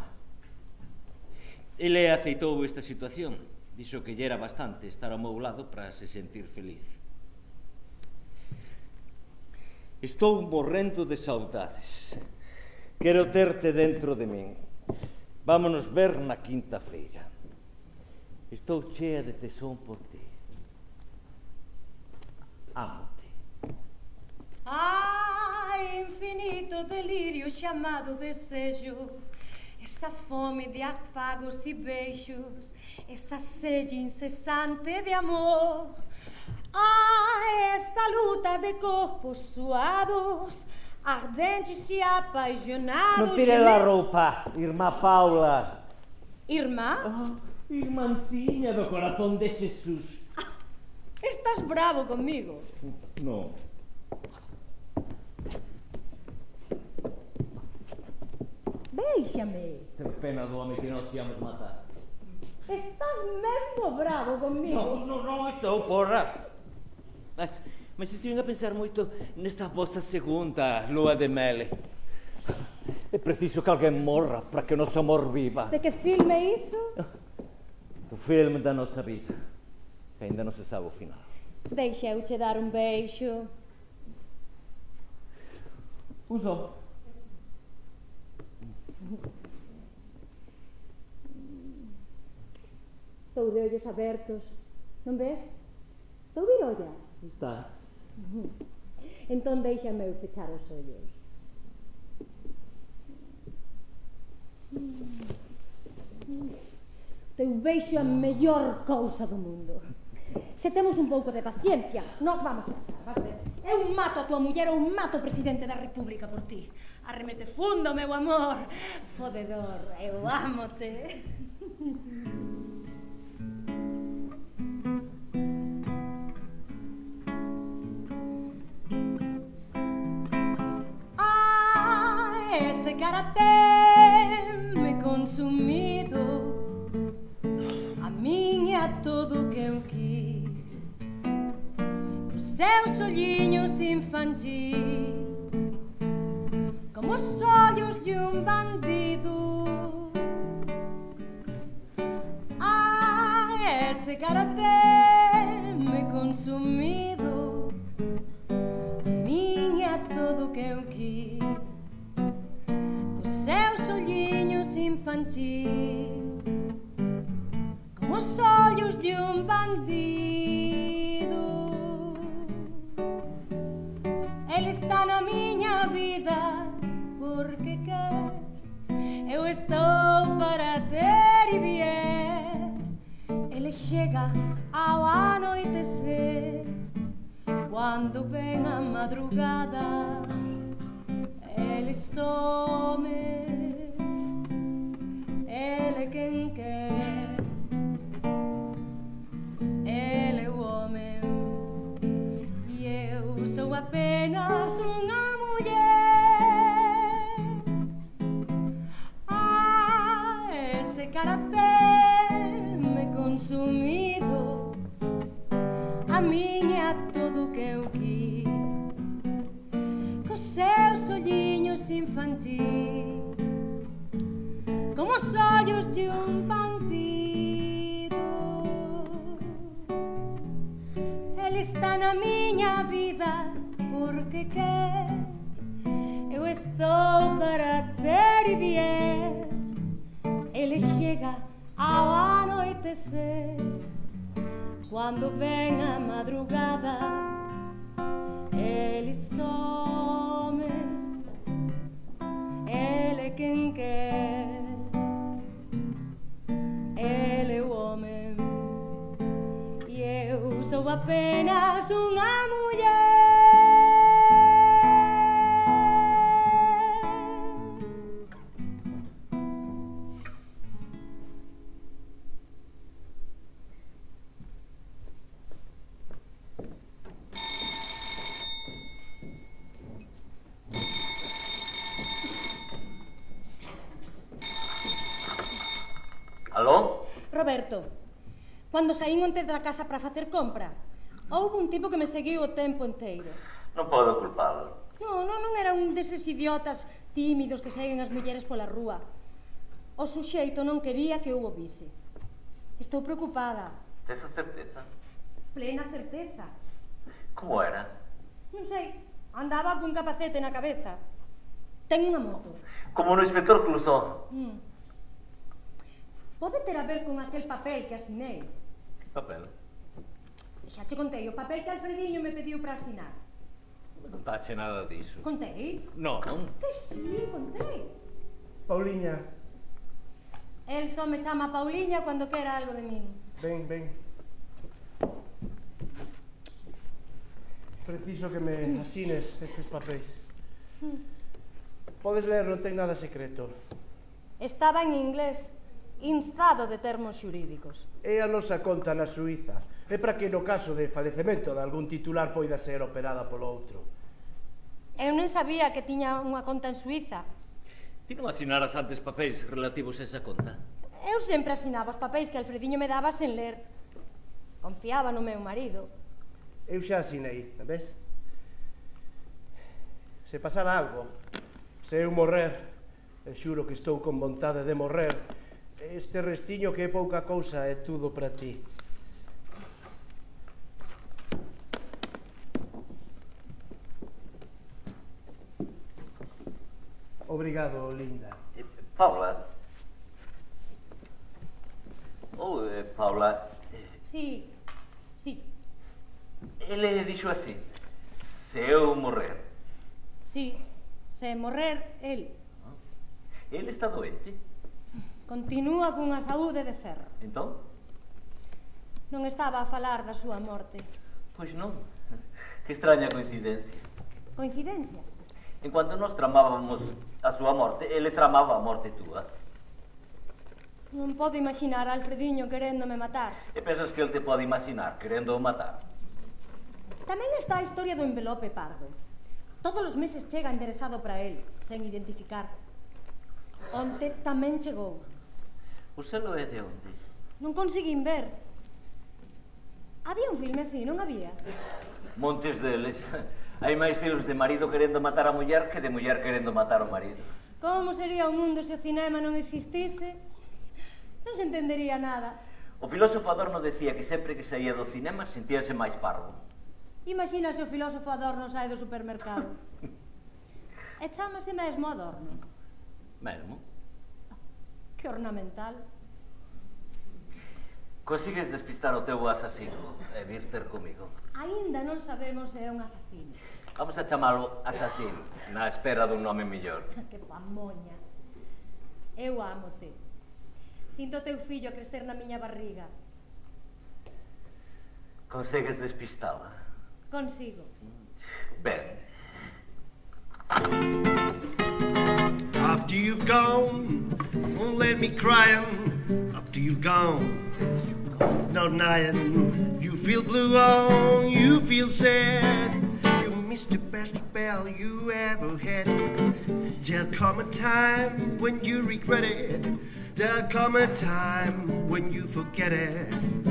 Ele aceitou esta situación, dixo que lle era bastante estar ao meu lado para se sentir feliz. Estou morrendo de saudades. Quero terte dentro de min. Vámonos ver na quinta feira. Estou chea de tesón por ti. Amo-te. Ai, infinito delirio chamado desejo, essa fome de afagos e beijos, essa sede incessante de amor. Ai, essa luta de corpos suados, ardentes e apaixonados. Non tire la roupa, irmã Paula. Irmã? Oh, irmãzinha do corazón de Jesús. Ah, estás bravo comigo? Non. Déixame. Ten pena do home que nos íamos matar. Estás mesmo bravo comigo? Non, non, non estou, porra. Mas, mas estive a pensar moito nesta vosa segunda lua de mel. É preciso que alguén morra para que o noso amor viva. De que filme é iso? O filme da nosa vida, que ainda non se sabe o final. Deixa eu che dar un beixo. Uso. Estou de ollos abertos, non ves? Estou virolla. Estás. Entón déixame eu fechar os ollos. Teu beixo é a mellor cousa do mundo. Se temos un pouco de paciencia, nós vamos casar, vas ver? Eu mato a tua muller ou mato o presidente da república por ti. Arremete fundo, meu amor. Fodedor, eu amo-te. Ah, ese caráter me consumido, a min é todo o que eu quis. Os seus olhinhos infantis, como os olhos de um bandido. Ah, esse caráter me consumido, a mim é tudo o que eu quis. Com seus olhinhos infantis, como os olhos de um bandido. Ele está na minha vida porque quer. Eu estou para ter e vier. Ele chega ao anoitecer, quando vem a madrugada. Ele some, ele é quem quer. Ele é o homem e eu sou apenas uma mulher. Ah, esse caráter me consumido, a mim é tudo o que eu quis. Com seus olhinhos infantis, como os olhos de um bandido. Ele está na minha vida porque quer. Eu estou para ter e vier. Ele chega ao anoitecer, quando vem a madrugada. Ele some, ele é quem quer. Ele é o homem e eu sou apenas uma mulher. Aló? Roberto, cando saín onte da casa para facer compra, houve un tipo que me seguiu o tempo inteiro. Non podo culpalo. Non, non, non era un deses idiotas tímidos que seguen as mulleres pola rúa. O suxeito non quería que eu o vise. Estou preocupada. Tes a certeza? Plena certeza. Como era? Non sei, Andaba cun capacete na cabeza. Ten unha moto. Como no inspector Clouseau. Mm. Pode ter a ver con aquel papel que asinei. Que papel? Xa che contei o papel que Alfrediño me pediu para asinar. Non me contache nada diso. Contei? Non, non. Que sí, contei. Pauliña, El só me chama Pauliña cando quera algo de min. ven, ven. Preciso que me asines estes papéis. Podes ler, non ten nada secreto. Estaba en inglés, inzado de termos xurídicos. É a nosa conta na Suiza. É para que no caso de falecemento de algún titular poida ser operada polo outro. Eu non sabía que tiña unha conta en Suiza. Ti non asinaras antes papéis relativos a esa conta? Eu sempre asinaba os papéis que Alfrediño me daba sen ler. Confiaba no meu marido. Eu xa asinei, ves? Se pasara algo, se eu morrer, e xuro que estou con vontade de morrer, este restiño que é pouca cousa é tudo para ti. Obrigado, linda. Eh, Paula. Oh, eh, Paula. Sí, sí, Ele dixo así. Se eu morrer. sí. Se morrer, el Ele está doente. continúa cunha saúde de ferro. Entón? Non estaba a falar da súa morte. Pois non. Que extraña coincidencia. Coincidencia? En cuanto nos tramábamos a súa morte, ele tramaba a morte túa. Non podo imaginar a Alfrediño queréndome matar. E pensas que ele te pode imaginar querendo o matar? Tamén está a historia do envelope pardo. Todos os meses chega enderezado para el, sen identificar. Onte tamén chegou. O selo é de onde? Non conseguín ver. Había un filme así, non había? Montes deles. Hai máis filmes de marido querendo matar a muller que de muller querendo matar o marido. Como sería o mundo se o cinema non existise? Non se entendería nada. O filósofo Adorno decía que sempre que saía do cinema sentíase máis parvo. Imagina se o filósofo Adorno sai do supermercado. E chámase mesmo Adorno. Mesmo? Que ornamental. Consigues despistar o teu asasino e vir ter comigo. Aínda non sabemos se é un asasino. Vamos a chamalo asasino, na espera dun nome millor. Que pamoña. Eu ámote. Sinto o teu fillo a crecer na miña barriga. Consegues despistala? Consigo. Ben. After you've gone, won't let me crying. After you've gone, it's no denying. You feel blue on, you feel sad. You missed the best spell you ever had. There'll come a time when you regret it. There'll come a time when you forget it.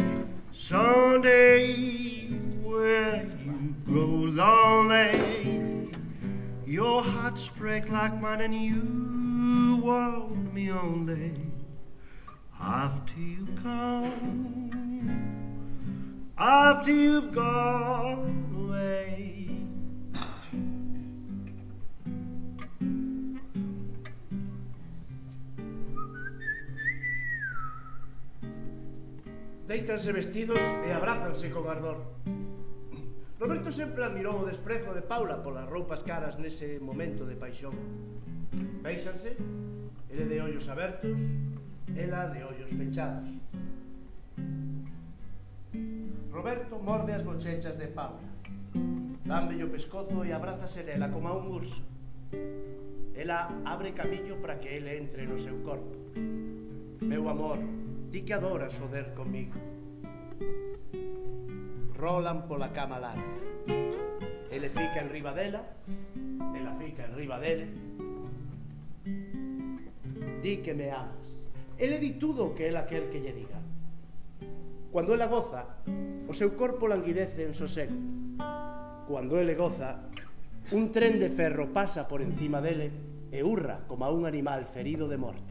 Someday when you grow lonely, your hearts break like mine and you want me only after you've gone, after you've gone away. Déitanse vestidos e abrázanse con ardor. Roberto sempre admirou o desprezo de Paula polas roupas caras nese momento de paixón. Béixanse, ele de ollos abertos, ela de ollos fechados. Roberto morde as bochechas de Paula. Dámelle o pescozo e abrázase nela como a un urso. Ela abre camiño para que ele entre no seu corpo. Meu amor, ti que adoras foder comigo. Rolan pola cama larga. Ele fica en riba dela, ela fica en riba dele. Di que me amas. Ele di tudo o que ela quer que lle diga. Cuando ela goza, o seu corpo languidece en sosego. Cuando ele goza, un tren de ferro pasa por encima dele e urra como a un animal ferido de morte.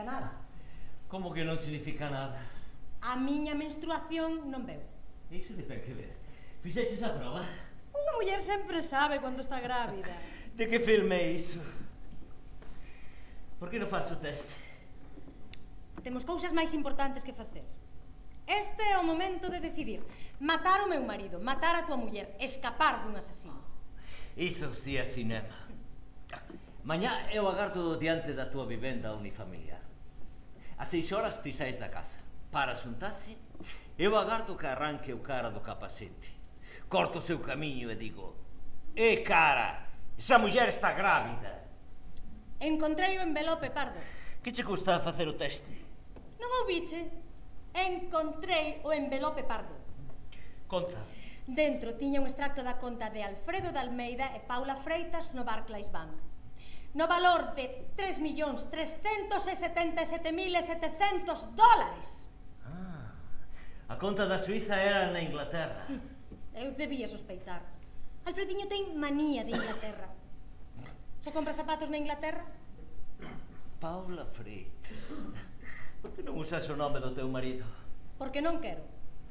significa nada. Como que non significa nada? A miña menstruación non veu. Iso que ten que ver? Fixeches a prova? Unha muller sempre sabe cando está grávida. De que filme é iso? Por que non faz o teste? Temos cousas máis importantes que facer. Este é o momento de decidir. Matar o meu marido, matar a tua muller, escapar dun asasino. Iso si é cinema. Mañá eu agardo diante da tua vivenda unifamiliar. A seis horas ti saes da casa. Para xuntarse, eu agardo que arranque o cara do capacete. Corto o seu camiño e digo: "Eh, cara, esa muller está grávida." Encontrei o envelope, Pardo. Que che custa facer o teste? Non o biche? Encontrei o envelope, Pardo. Conta. Dentro tiña un extracto da conta de Alfredo de Almeida e Paula Freitas no Barclays Bank, no valor de tres millóns trescentos e setenta e sete mil setecentos dólares. Ah, a conta da Suiza era na Inglaterra. Eu debía sospeitar. Alfrediño ten manía de Inglaterra. Só compra zapatos na Inglaterra? Paula Freitas. Por que non usas o nome do teu marido? Porque non quero.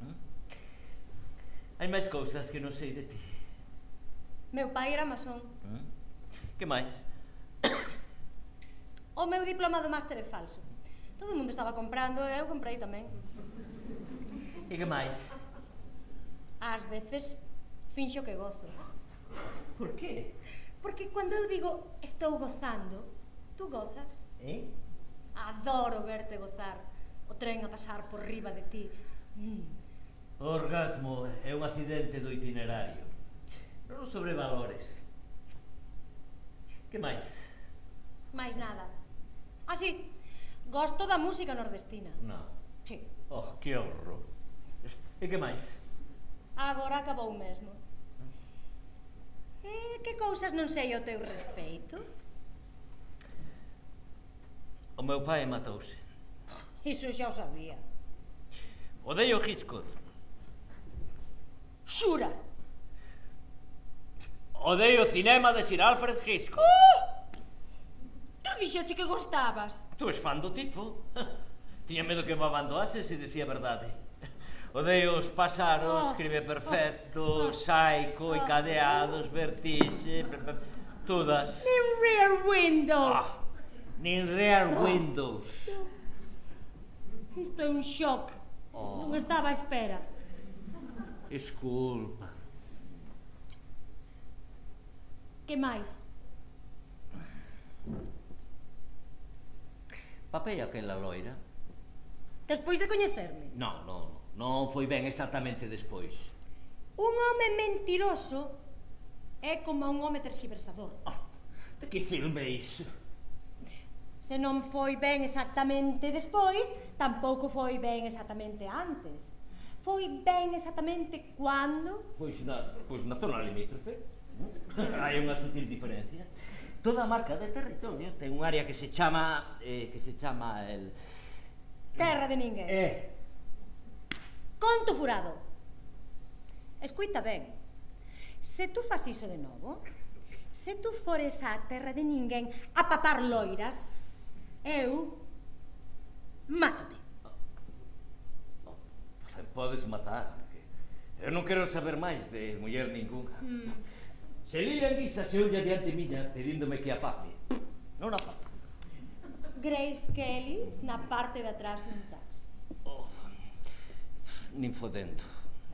Hai máis cousas que non sei de ti. Meu pai era masón. Que máis? O meu diploma do máster é falso. Todo o mundo estaba comprando e eu comprei tamén. E que máis? Ás veces finxo que gozo. Por qué? Porque cando eu digo estou gozando, tú gozas. Eh? Adoro verte gozar. O tren a pasar por riba de ti. Mm. O orgasmo é un accidente do itinerario. Non o sobrevalores. Que máis? Mais nada. Así, gosto da música nordestina. Non. Sí. Oh, que horror. E que máis? Agora acabou mesmo. E que cousas non sei ao teu respeito? O meu pai matouse. Iso xa o sabía. Odeio o Hitchcock. Xura? Odeio o cinema de Sir Alfred Hitchcock. Uh! Tú dixeche que gostabas. Tú és fan do tipo. Tiña medo que me abandoase se dicía verdade. Odeio os pásaros, Oh. escribe perfecto, Psycho, encadeados, vertixe, todas. Nin Rear Window. Ah, nin Rear Windows. Isto é un shock. Oh. Non estaba á espera. Desculpa. Que máis? Papei aquela loira? Despois de coñecerme. Non, non, non foi ben exactamente despois. Un home mentiroso é como un home terxiversador. Ah, de que filme é iso? Se non foi ben exactamente despois, tampouco foi ben exactamente antes. Foi ben exactamente cando? Pois na, pois na zona limítrofe. Hai unha sutil diferencia. Toda marca de territorio ten un área que se chama eh, que se chama el Terra de ninguén. Eh, Conto furado. Escuita ben. Se tú fas iso de novo, se tú fores á terra de ninguén a papar loiras, eu mátote. podes matar. Eu non quero saber máis de muller ninguna. Mm. Se Lilian guisa se olla diante miña pedíndome que a pape, non a pape. Grace Kelly na parte de atrás dun taxi. Oh, nin fodendo.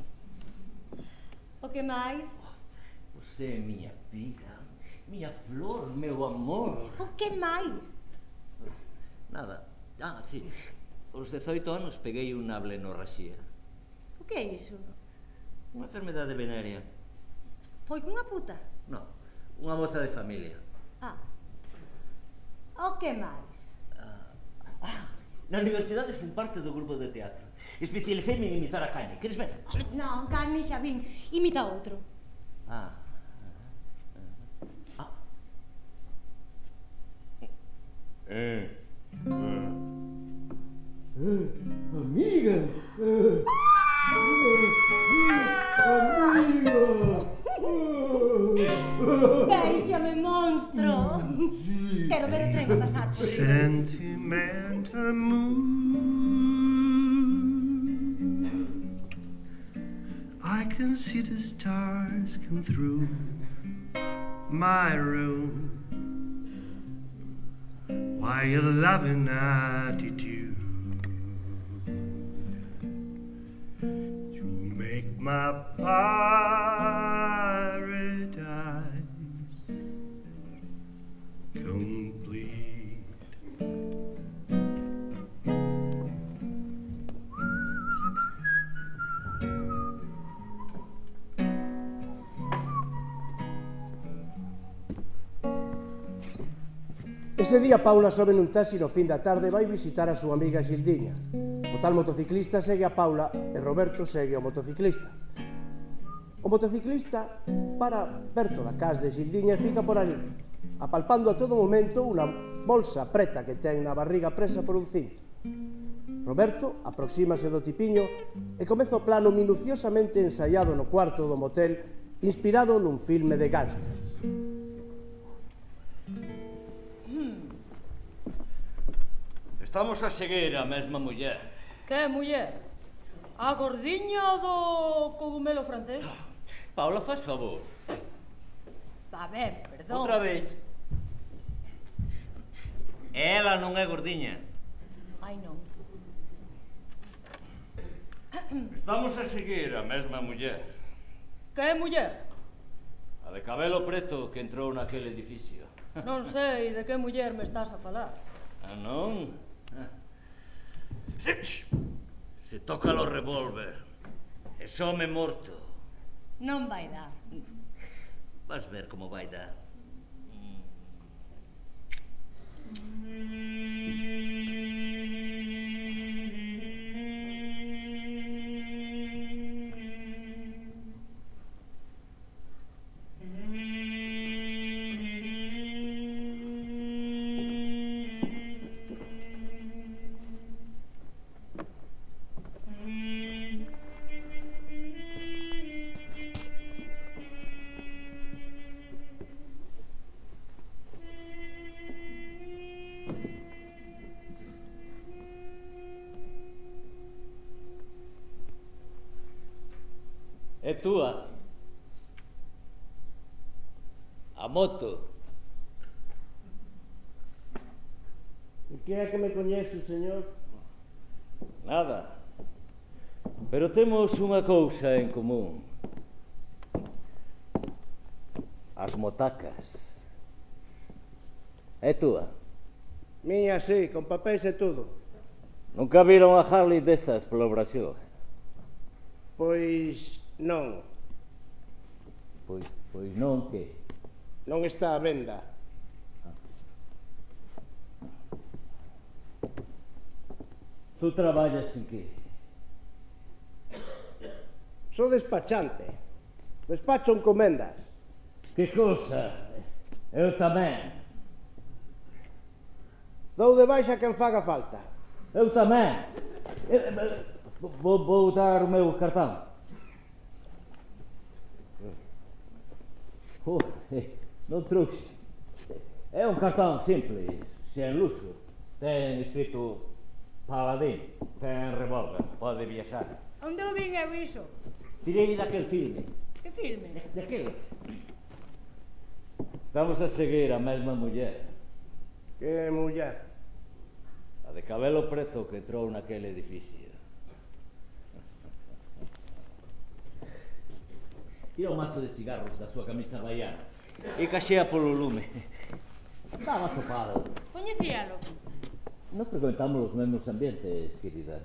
O que máis? Você é miña piga, miña flor, meu amor. O que máis? Nada. Ah, sí. Aos dezoito anos peguei unha ablenorraxía. O que é iso? Unha enfermedade venérea. Foi cunha puta? Non, unha moza de familia. Ah. O que máis? Ah, na universidade fui parte do grupo de teatro. Especialicéme en imitar a Caña. Queres ver? Non, Cani, xa vin. Imita outro. Ah. Ah. Eh. Eh. Eh, amiga. Eh. Amiga. Déixame, monstro. Sí. Que quero ver o tren a pasar por aí. Sentimental moon, I can see the stars come through my room. Why your loving attitude to make my paradise complete. Ese día Paula sobe nun taxi no fin da tarde e vai visitar a súa amiga Xildiña. O tal motociclista segue a Paula e Roberto segue o motociclista. O motociclista para perto da casa de Xildiña e fica por ali, apalpando a todo momento unha bolsa preta que ten na barriga presa por un cinto. Roberto aproxímase do tipiño e comeza o plano minuciosamente ensaiado no cuarto do motel, inspirado nun filme de gángsters. Estamos a seguir a mesma muller. Que muller? A gordiña do cogumelo francés? Paula, faz favor. Está ben, perdón. Outra vez. Ela non é gordiña. Ai, non. Estamos a seguir a mesma muller. Que muller? A de cabelo preto que entrou naquele edificio. Non sei de que muller me estás a falar. Ah, non? Ah. Se, se toca o revólver e some morto. Non vai dar. Vas ver como vai dar. É túa. A moto. E que é que me coñece, señor? Nada. Pero temos unha cousa en común. As motacas. É túa. Miña, sí, con papéis e tudo. Nunca viron a Harley destas polo Brasil? Pois non, Pois, pois non que. non está a venda. Tú traballas en que? Sou despachante. Despacho encomendas. Que cousa? Eu tamén. Dou de baixa quen faga falta. Eu tamén. Eh, eh, Vou, vou dar o meu cartão. Oh, eh, non trouxe. É un cartão simples, sen luxo. Ten escrito Paladín. Ten revólver, pode viaxar. Onde o vin eu iso? Tirei daquel filme. Que filme? Daquele. Estamos a seguir a mesma muller. Que muller. A de cabelo preto que entrou naquele edificio. Tira o mazo de cigarros da súa camisa baiana e caxea polo lume. Estaba topado. Coñecíalo? Nos frecuentamos os mesmos ambientes, querida.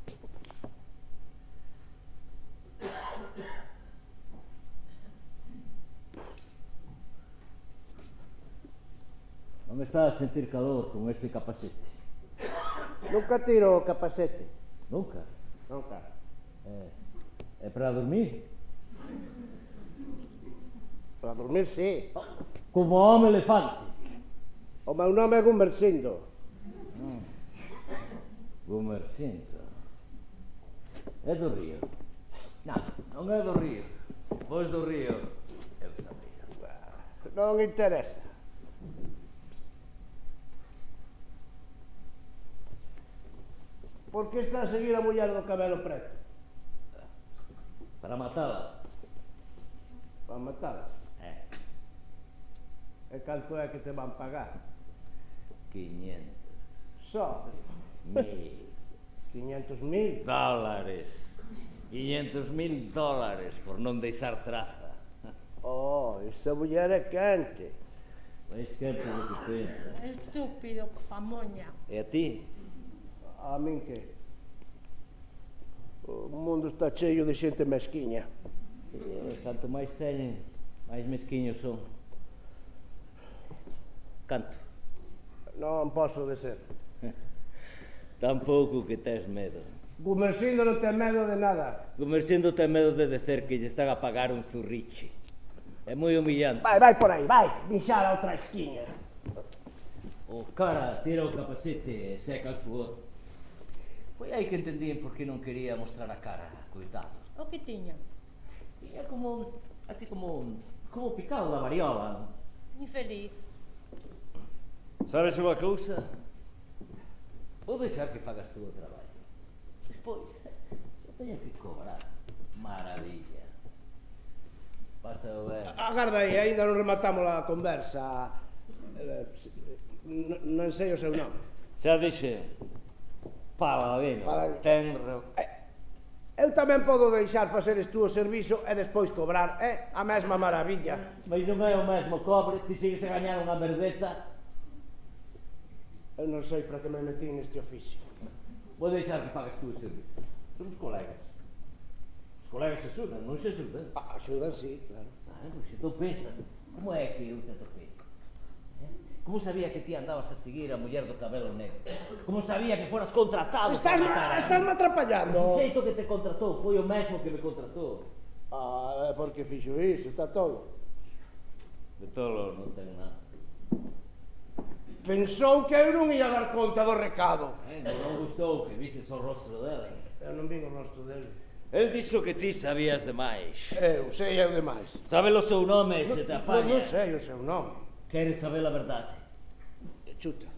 Non está a sentir calor con ese capacete? Nunca tiro o capacete. Nunca. Nunca. É, é para dormir? Para dormir, sí. Como home elefante. O meu nome é Gumersindo. Gumersindo. É do Río? Non, non é do Río. Pois do Río, eu sabía. Non interesa. Por que está a seguir a muller do cabelo preto? Para matala. Para matala? Eh, E canto é que te van pagar? quinientos Só? mil quinientos mil? dólares. quinientos mil dólares por non deixar traza. Oh, esa muller é quente. Mais quente do que pensa. Estúpido, pamoña. E a ti? A min que? O mundo está cheio de xente mesquiña. Sí, canto máis teñen, máis mesquiños son. Canto? Non posso de ser. Tampouco que tes medo. Gumersindo non ten medo de nada. Gumersindo ten medo de decer que lle están a pagar un zurriche. É moi humillante. Vai, vai por aí, vai, minxar a outra esquiña. O cara tira o capacete e seca o suor. Foi aí que entendín por que non quería mostrar a cara, coitado. O que tiña? Tiña como, así como, como picado da variola. Infeliz. Sabes unha cousa? Vou deixar que fagas tú o traballo. Despois, eu teño que cobrar. Maravilla. Pasa o ben. Agarda aí, ainda non rematamos a conversa. Eh, n- Non sei o seu nome. Xa dixe, Paladino. Paladino. Ten re... Eu tamén podo deixar facer tú o servizo e despois cobrar, é a mesma maravilla. Mas non é o mesmo cobre, ti sigues a gañar unha verdeta. Eu non sei para que me metí neste oficio. Vou deixar que fagas tú o servizo. Somos colegas. Os colegas se axudan, non se axudan. Ah, axudan, sí, claro. Ah, pois entón pensa, como é que eu te atopei? Eh? Como sabía que ti andabas a seguir a muller do cabelo negro? Como sabía que foras contratado Estás, para matar a... estás-me atrapallando. O xeito que te contratou foi o mesmo que me contratou. Ah, é porque fixo iso, está todo. De tolo non ten nada. Pensou que eu non ia dar conta do recado. Eh, non, non gustou que vises o rostro dela. Eu non vi o rostro dele. El dixo que ti sabías demais. Eu sei eu demais. Sabe o seu nome se te Non, apaña. non sei o seu nome. Queres saber a verdade? Chuta.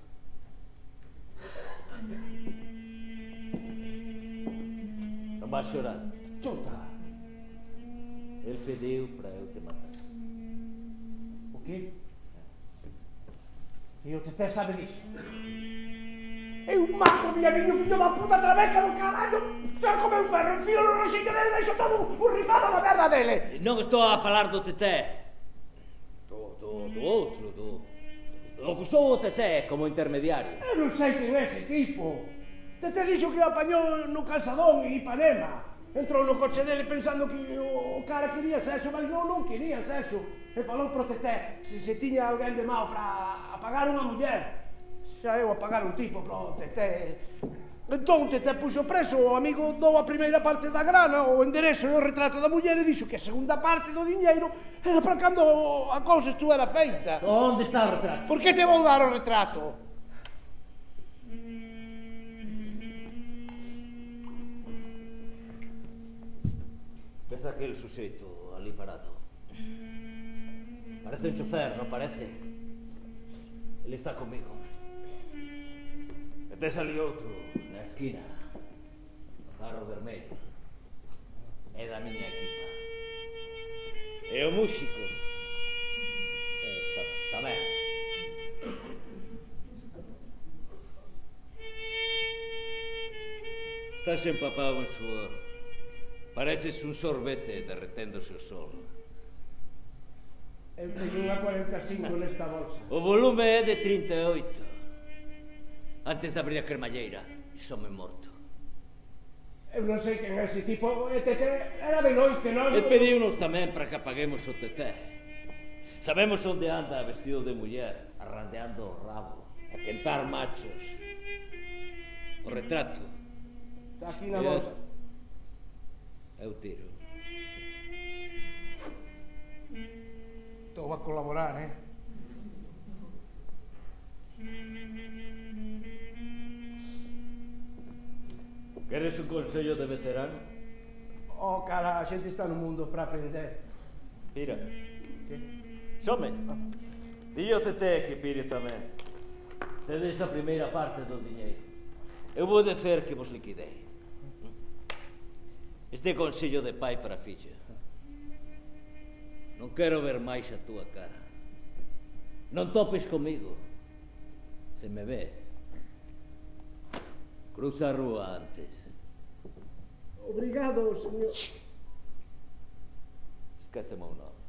Non vas chorar. Chuta. El pediu para eu te matar. O quê? E o Teté sabe disso? Eu mato minha viño, filho da puta, trabeca do caralho! Xa come un ferro, enfio no roxinho dele, deixo todo urrifado na merda dele! Non estou a falar do Teté. Do, do, do outro, do... Do que usou o Teté como intermediario. Eu non sei quen é ese tipo. Teté dixo que o apañou no calzadón en Ipanema. Entrou no coche dele pensando que o cara quería sexo, mas non, non quería sexo. E falou pro Teté se, se tiña alguén de mau para apagar unha muller. Xa eu apagar un tipo pro Teté. Entón Teté puxo preso, o amigo dou a primeira parte da grana, o enderezo e o retrato da muller e dixo que a segunda parte do diñeiro era para cando a cousa estuera feita. Onde está o retrato? Por que te vou dar o retrato? Ves aquel suxeito ali parado. Parece un chofer, non parece? Ele está comigo. E tes ali outro, na esquina, no carro vermelho. É da miña equipa. E o músico. Eh, está, tamén. Estás empapado en suor. Pareces un sorbete derreténdose o sol. Eu teño unha cuarenta e cinco nesta bolsa. O volume é de trinta e oito. Antes de abrir a cremalleira, xome morto. Eu non sei quen é ese tipo. E Teté era de noite, non? E pediunos tamén para que apaguemos o Teté. Sabemos onde anda vestido de muller, arrandeando o rabo, a quentar machos. O retrato. Está aquí na É bolsa. Eu tiro. Estou a colaborar, eh? Queres un consello de veterano? Oh, cara, a xente está no mundo para aprender. Pira. Que? Xome. Dille o Teté que pire tamén. Tedes a primeira parte do diñeiro. eu vou dicer que vos liquidei. Este consello de pai para a filla. Non quero ver máis a túa cara. Non topes comigo. Se me ves, cruza a rúa antes. Obrigado, señor. Esquece o meu nome.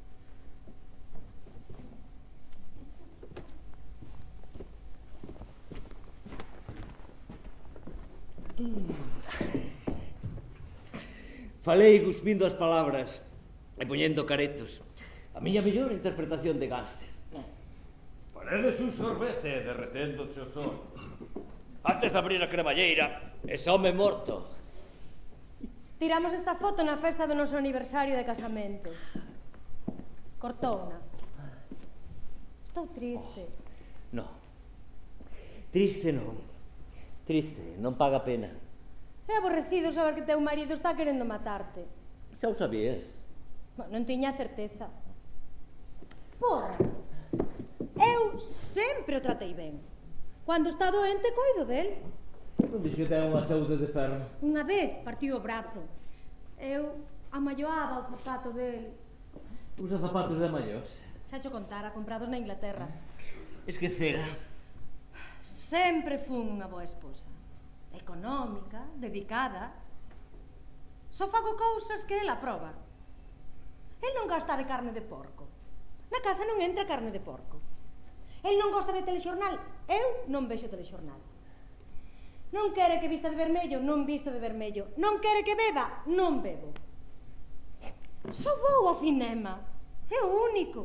Falei cuspindo as palabras e poñendo caretos. A miña mellor interpretación de gángster. Paredes un sorbete derreténdose o sol. Antes de abrir a cremalleira, ese home morto. Tiramos esta foto na festa do noso aniversario de casamento. Cortouna. Estou triste. No. Triste non. Triste, non paga pena. É aborrecido saber que teu marido está querendo matarte. Xa o sabías. Non tiña certeza. Porras. Eu sempre o tratei ben. Cando está doente, coido del. Non dixo que ten unha saúde de ferro. Unha vez partiu o brazo. Eu amalloaba o zapato del. Usa zapatos de maiores. Xa cho contara, comprados na Inglaterra. Esquecera. Sempre fun unha boa esposa. Económica, dedicada. Só fago cousas que el aproba. El non gosta de carne de porco. Na casa non entra carne de porco. El non gosta de telexornal. Eu non vexo telexornal. Non quere que vista de vermello, non visto de vermello. Non quere que beba, non bebo. Só vou ao cinema. É o único.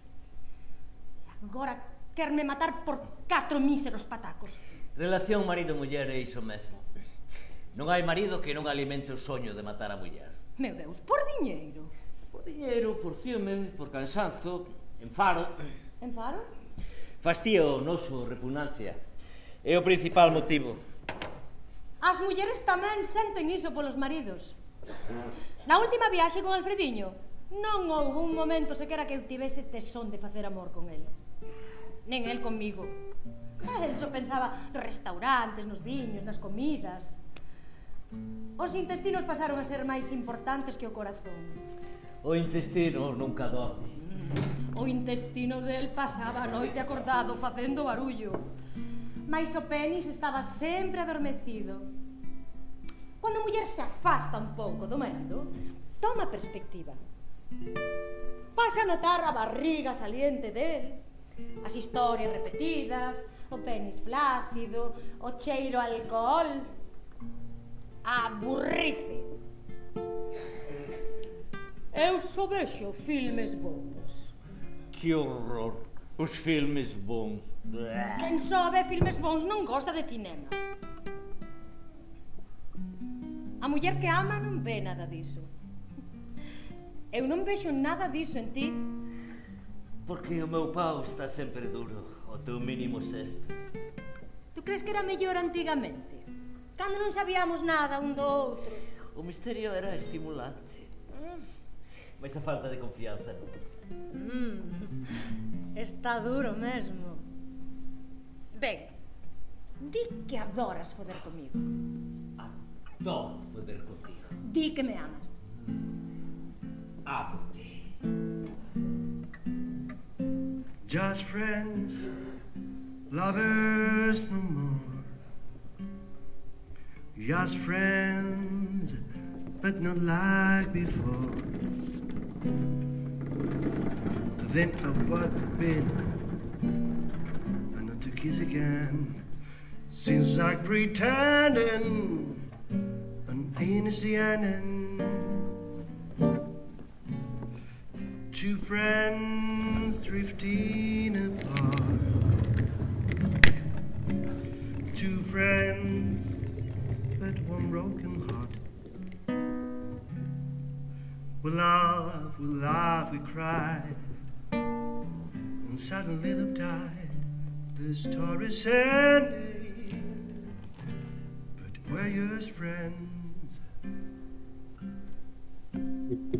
Agora querme matar por catro míseros patacos. Relación marido-muller é iso mesmo. Non hai marido que non alimente o soño de matar a muller. Meu Deus, por diñeiro. Por diñeiro, por ciúme, por cansanzo, enfaro. Enfaro? Fastío, noxo, repugnancia. É o principal motivo. As mulleres tamén senten iso polos maridos. Na última viaxe con Alfrediño non houve un momento sequera que eu tivese tesón de facer amor con el. Nen el comigo. El só pensaba nos restaurantes, nos viños, nas comidas. Os intestinos pasaron a ser máis importantes que o corazón. O intestino nunca dorme. O intestino del pasaba a noite acordado facendo barullo. Mais o penis estaba sempre adormecido. Cando a muller se afasta un pouco do marido, toma perspectiva. Pasa a notar a barriga saliente del, as historias repetidas, o penis flácido, o cheiro a alcohol. Aburrice. Eu só vexo filmes bons. Que horror. Os filmes bons. Quen só ve filmes bons non gosta de cinema. A muller que ama non ve nada diso. Eu non vexo nada diso en ti. Porque o meu pau está sempre duro, o teu mínimo sexto. Tu crees que era mellor antigamente? Cando non sabíamos nada un do outro. O misterio era estimulante. Mais a falta de confianza non. Mm, está duro mesmo. Ben, di que adoras foder comigo. Adoro foder contigo. Di que me amas. Amo-te. Just friends, lovers no more. Just friends, but not like before. Think of what we've been, and not to kiss again. Seems like pretending an innocent ending. Two friends drifting apart. Two friends, but one broken heart. We laugh, we laugh, we cry, and suddenly the tide, the story's ending, but we're just friends.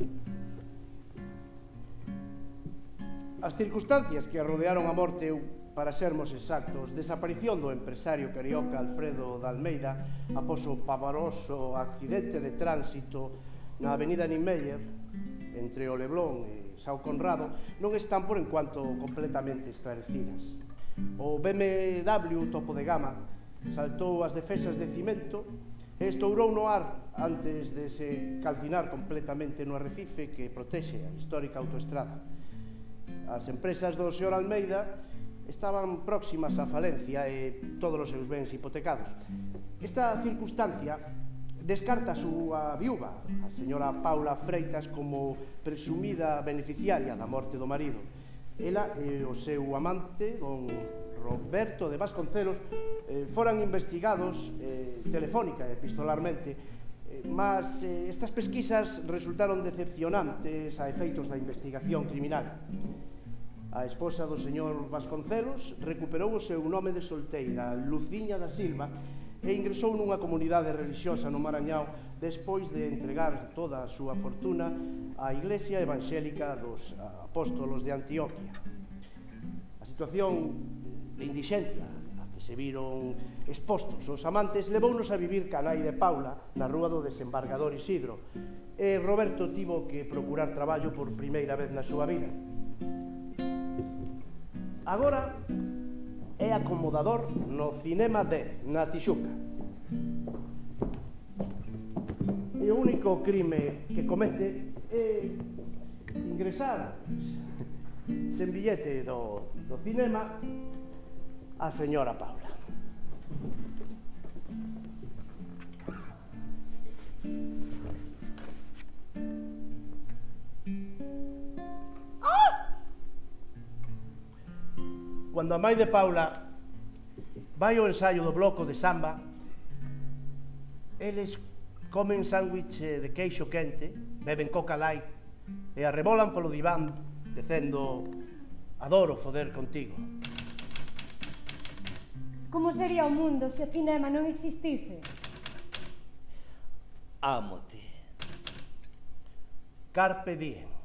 As circunstancias que rodearon a morte eu para sermos exactos, desaparición do empresario carioca Alfredo de Almeida após o pavoroso accidente de tránsito na avenida Niemeyer entre o Leblon e São Conrado non están por enquanto completamente esclarecidas. O B M W topo de gama saltou as defensas de cimento e estourou no ar antes de se calcinar completamente no arrecife que protexe a histórica autoestrada. As empresas do señor Almeida estaban próximas á falencia e todos os seus bens hipotecados. Esta circunstancia descarta a súa viúva, a señora Paula Freitas, como presumida beneficiaria da morte do marido. Ela e o seu amante, don Roberto de Vasconcelos, eh, foran investigados eh, telefónica e epistolarmente, eh, mas eh, estas pesquisas resultaron decepcionantes a efeitos da investigación criminal. A esposa do señor Vasconcelos recuperou o seu nome de solteira, Luciña da Silva, e ingresou nunha comunidade religiosa no Marañao despois de entregar toda a súa fortuna á Iglesia Evangélica dos Apóstolos de Antioquia. A situación de indixencia a que se viron expostos os amantes levounos a vivir ca nai de Paula na rúa do desembargador Isidro, e Roberto tivo que procurar traballo por primeira vez na súa vida. Agora é acomodador no Cinema dez, na Tixuca. E o único crime que comete é ingresar sen billete do, do cinema a señora Paula. Cando a mãe de Paula vai ao ensaio do bloco de samba, eles comen sándwich de queixo quente, beben coca light e arrebolan polo diván dicendo: adoro foder contigo. Como sería o mundo se o cinema non existise? Ámote. Carpe diem.